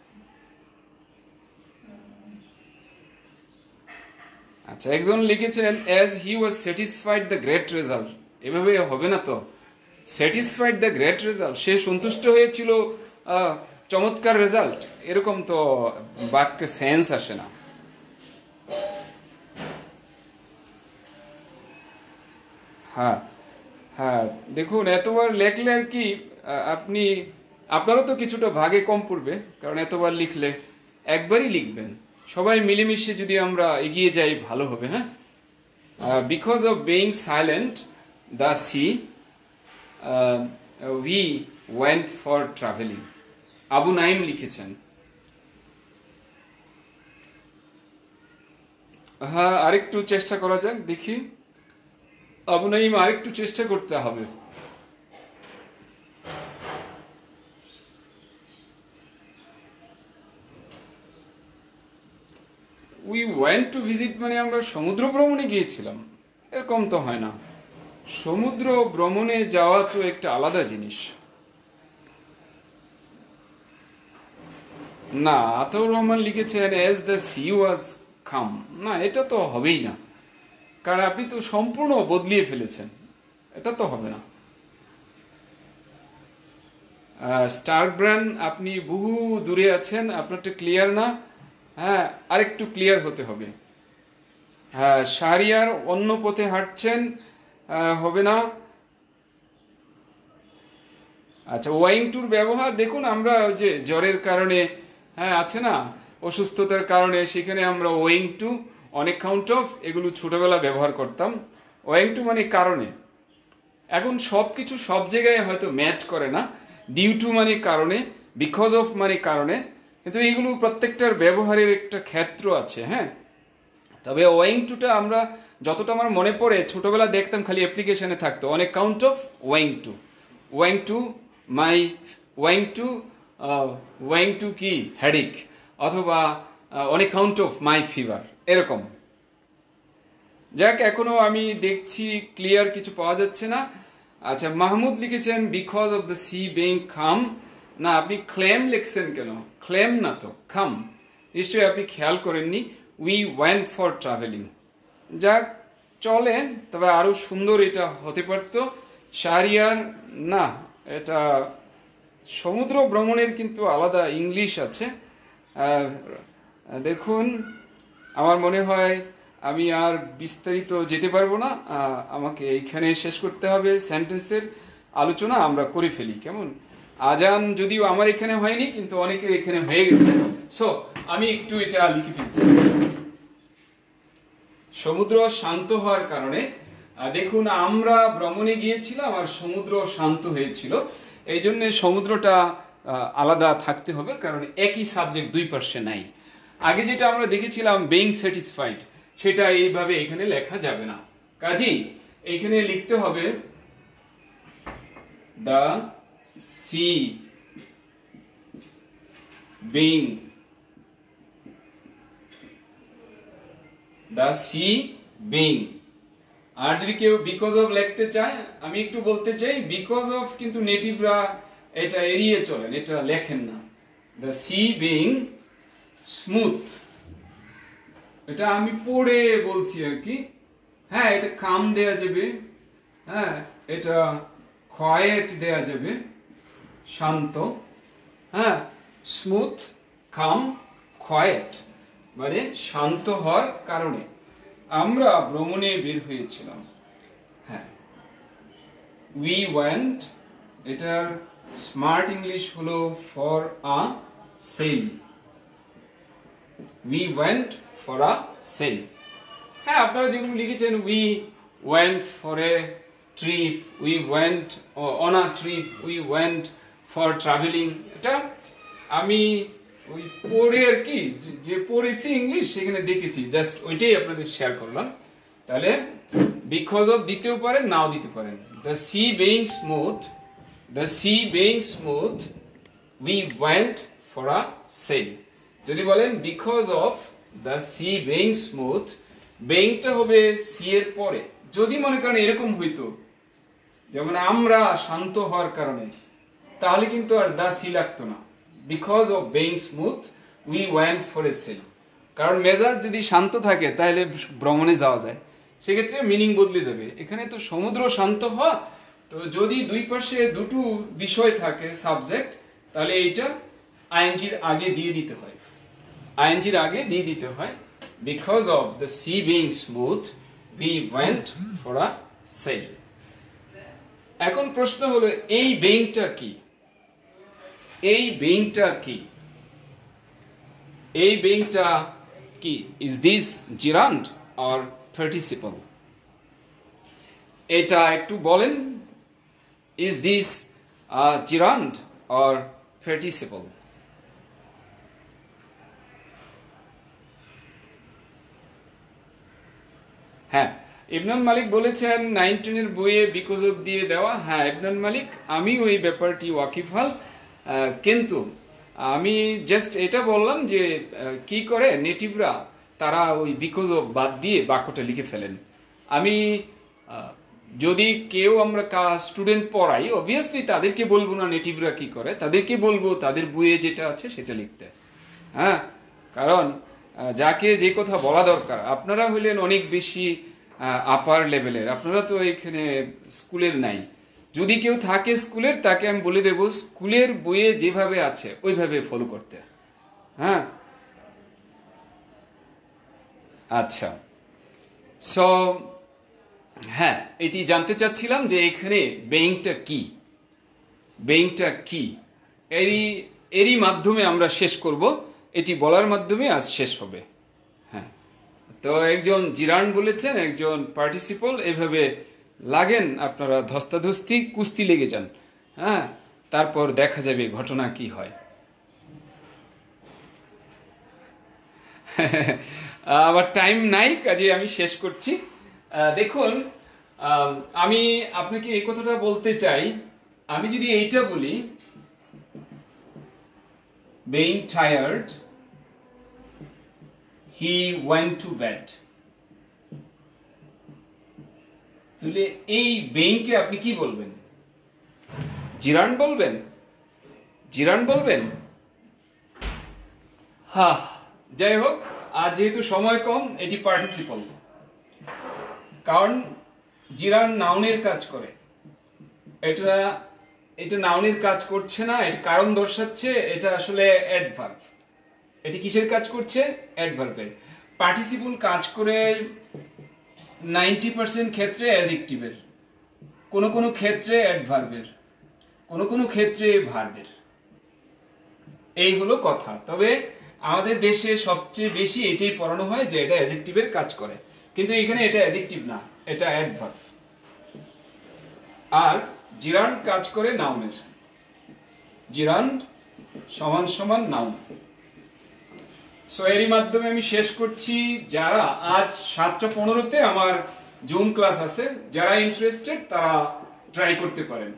আচ্ছা, একজন লিখেছেন as he was satisfied the great result. এভাবে হবে না তো। স্যাটিসফাইড দ্য গ্রেট রেজাল্ট, সে সন্তুষ্ট হয়েছিল চমৎকার রেজাল্ট, এরকম তো বাক্যে সেন্স আসে না। হ্যাঁ হ্যাঁ, দেখুন এতবার লেখলে আর কি আপনারও তো কিছুটা ভাগে কম পড়বে, কারণ এতবার লিখলে একবারই লিখবেন। সবাই মিলেমিশে যদি আমরা এগিয়ে যাই ভালো হবে। হ্যাঁ, because of being silent the sea we went for travelling. Abu Naim লিখেছেন। হ্যাঁ, আরেকটু চেষ্টা করা যাক, দেখি। আবু নাইম, আরেকটু চেষ্টা করতে হবে। উই ওয়েন্ট টু ভিজিট মানে আমরা সমুদ্র ভ্রমণে গিয়েছিলাম, এরকম তো হয় না। সমুদ্র ভ্রমণে যাওয়া তো একটা আলাদা জিনিস। না, আতাউর রহমান লিখেছেন as the sea was calm. না, এটা তো হবেই না, কারণ আপনি তো সম্পূর্ণ বদলিয়ে ফেলেছেন, এটা তো হবে না। স্টার্ক ব্র্যান্ড, আপনি বহু দূরে আছেন, আপনারটা ক্লিয়ার না। হ্যাঁ, আরেকটু ক্লিয়ার হতে হবে। হ্যাঁ, শাহরিয়ার অন্য পথে হাঁটছেন, হবে না। আচ্ছা, ওয়াইং টুর ব্যবহার দেখুন, আমরা যে জ্বরের কারণে, হ্যাঁ আছে না, অসুস্থতার কারণে, সেখানে আমরা ওয়াইং টু, অনেক কাউন্ট অফ, এগুলো ছোটবেলা ব্যবহার করতাম। ওয়াইং টু মানে কারণে। এখন সব কিছু সব জায়গায় হয়তো ম্যাচ করে না। ডিউ টু মানে কারণে, বিকজ অফ মানে কারণে, কিন্তু এইগুলো প্রত্যেকটার ব্যবহারের একটা ক্ষেত্র আছে। হ্যাঁ, তবে ওয়িং টুটা আমরা যতটা আমার মনে পড়ে ছোটবেলা দেখতাম খালি অ্যাপ্লিকেশনে থাকতো, on account of owing to, owing to my, owing to, owing to কি হেডিক, অথবা on account of my fever, এরকম। যাক, এখনো আমি দেখছি ক্লিয়ার কিছু পাওয়া যাচ্ছে না। আচ্ছা, মাহমুদ লিখেছেন because of the sea being calm. না, আপনি ক্লেম লিখছেন কেন? ক্লেম না তো, কাম। নিশ্চয়ই আপনি খেয়াল করেননি। We went for travelling. যাক, চলে, তবে আরো সুন্দর এটা হতে পারত। শাহরিয়ার, না, এটা সমুদ্র ভ্রমণের কিন্তু আলাদা ইংলিশ আছে। দেখুন, আমার মনে হয় আমি আর বিস্তারিত যেতে পারবো না, আমাকে এইখানে শেষ করতে হবে। সেন্টেন্সের আলোচনা আমরা করে ফেলি, কেমন? আজান যদিও আমার এখানে হয়নি, কিন্তু অনেকের এখানে হয়ে গেছে। সো আমি একটু এটা লিখে ফেলছি। সমুদ্র শান্ত হওয়ার কারণে, দেখুন আমরা ভ্রমণে গিয়েছিলাম আর সমুদ্র শান্ত হয়েছিল, এই জন্য সমুদ্রটা আলাদা থাকতে হবে, কারণ একই সাবজেক্ট দুই পার্শ্বে নাই। আগে যেটা আমরা দেখেছিলাম বিং স্যাটিসফাইড, সেটা এইভাবে এখানে লেখা যাবে না। কাজেই এখানে লিখতে হবে the sea being, the sea being. আর যদি কেউ বিকজ অফ লিখতে চায়, আমি একটু বলতে চাই, বিকজ অফ কিন্তু নেটিভরা এটা এড়িয়ে চলেন, এটা লেখেন না। দ্য সি বিং স্মুথ, এটা আমি পড়ে বলছি আর কি। হ্যাঁ, এটা কাম দেয়া যাবে, হ্যাঁ, এটা কোয়েট দেয়া যাবে, শান্ত। হ্যাঁ, স্মুথ, কাম, কোয়েট, মানে শান্ত হওয়ার কারণে আমরা ভ্রমণে বের হয়েছিলাম। হ্যাঁ, উই ওয়েন্ট, এটার স্মার্ট ইংলিশ হলো for a sail. We went for a sail. হ্যাঁ, আপনারা যেগুলো লিখেছেন, we went for a trip, we went on a trip, we went for travelling, এটা আমি ওই পড়ে আর কি, যে পড়েছি ইংলিশ সেখানে দেখেছি, জাস্ট ওইটাই আপনাদের শেয়ার করলাম। তাহলে বিকজ অফ দিতেও পারেন, নাও দিতে পারেন। The sea being smooth, the sea being smooth, we went for a sail. যদি বলেন because of the sea being smooth, বেংটা হবে সি এর পরে। যদি মনে করেন এরকম হইতো, যেমন আমরা শান্ত হওয়ার কারণে, তাহলে কিন্তু আর দা সি লাগতো না। Because of being smooth, we went for a sail. কারণ মেজাজ যদি শান্ত থাকে তাহলে ভ্রমণে যাওয়া যায়, সেক্ষেত্রে মিনিং বদলে যাবে। এখানে তো সমুদ্র শান্ত হওয়া, তো যদি দুই পাশে দুটো বিষয় থাকে সাবজেক্ট, তাহলে এইটা আইএনজির আগে দিয়ে দিতে হয়, আইএনজির আগে দিয়ে দিতে হয়। Because of the sea being smooth, we went for a sail. এখন প্রশ্ন হলো, এই বিংটা কি? এই বিংটা কি? এই বিংটা কি? Is this gerund or participle? এটা একটু বলেন, is this gerund or participle? হ্যাঁ, ইবনুল মালিক বলেছেন 19-এর বইয়ে বিকজ অফ দিয়ে দেওয়া। হ্যাঁ ইবনুল মালিক, আমি ওই ব্যাপারটি ওয়াকিফাল, কিন্তু আমি জাস্ট এটা বললাম যে কি করে নেটিভরা, তারা ওই বিকজ অফ বাদ দিয়ে বাক্যটা লিখে ফেলেন। আমি যদি কেউ আমরা স্টুডেন্ট পড়াই, অবভিয়াসলি তাদেরকে বলবো না নেটিভরা কি করে, তাদেরকে বলবো তাদের বইয়ে যেটা আছে সেটা লিখতে। হ্যাঁ, কারণ যাকে যে কথা বলা দরকার, আপনারা হইলেন অনেক বেশি আপার লেভেলের, আপনারা তো এখানে স্কুলের নাই। যদি কেউ থাকে স্কুলের, তাকে আমি বলে দেব স্কুলের বইয়ে যেভাবে আছে ওইভাবে ফলো করতে। হ্যাঁ, আচ্ছা, সো হ্যাঁ, এটি জানতে চাচ্ছিলাম যে এখানে বেইংটা কি, বেইংটা কি, এরই মাধ্যমে আমরা শেষ করব, এটি বলার মাধ্যমে আজ শেষ হবে। হ্যাঁ, তো একজন জিরান্ড বলেছেন, একজন পার্টিসিপল, এভাবে লাগেন আপনারা ধস্তাধস্তি, কুস্তি লেগে যান। হ্যাঁ, তারপর দেখা যাবে ঘটনা কি হয়। আবার টাইম নাই, কাজে আমি শেষ করছি। দেখুন, আমি আপনাকে এই কথাটা বলতে চাই, আমি যদি এইটা বলি, being tired he went to bed, তাহলে এই being কে আপনি কি বলবেন? জিরান বলবেন? জিরান বলবেন? হ্যাঁ, যাই হোক, আর যেহেতু সময় কম, এটি পার্টিসিপল, কারণ জিরান নাউনের কাজ করে। এটা নাউনের কাজ করছে না, এটা কারণ দর্শাচ্ছে, এটা আসলে অ্যাডভার্ব। এটি কিসের কাজ করছে? অ্যাডভার্বের। পার্টিসিপল কাজ করে 90% ক্ষেত্রে অ্যাডজেক্টিভের, কোনো ক্ষেত্রে অ্যাডভার্বের, কোনো ক্ষেত্রে ভার্বের। এই হলো কথা। তবে আমাদের দেশে সবচেয়ে বেশি এটাই পড়ানো হয় যে এটা অ্যাডজেক্টিভের কাজ করে, কিন্তু এখানে এটা অ্যাডজেক্টিভ না, এটা অ্যাডভার্ব। আর জিরান্ড কাজ করে নাউনের, জিরান্ড সমান নাউন। সো এরই মাধ্যমে আমি শেষ করছি। যারা আজ 7:15-তে আমার জুম ক্লাস আছে, যারা ইন্টারেস্টেড তারা ট্রাই করতে পারেন।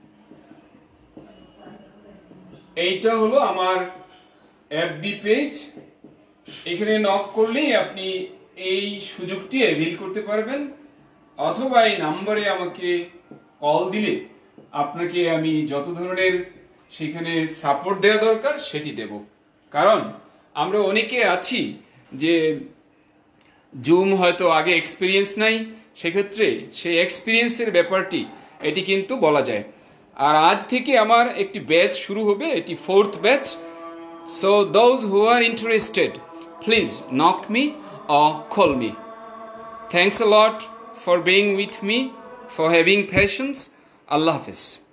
এইটা হলো আমার এফবি পেজ, এখানে নক করলেই আপনি এই সুযোগটি অ্যাভেল করতে পারবেন, অথবা এই নাম্বারে আমাকে কল দিলে আপনাকে আমি যত ধরনের সেখানে সাপোর্ট দেওয়া দরকার সেটি দেব। কারণ আমরা অনেকে আছি যে জুম হয়তো আগে এক্সপিরিয়েন্স নাই, সেক্ষেত্রে সেই এক্সপিরিয়েন্সের ব্যাপারটি এটি কিন্তু বলা যায়। আর আজ থেকে আমার একটি ব্যাচ শুরু হবে, এটি 4th batch. So those who are interested, please knock me or call me. Thanks a lot for being with me, for having patience. Allah Hafiz.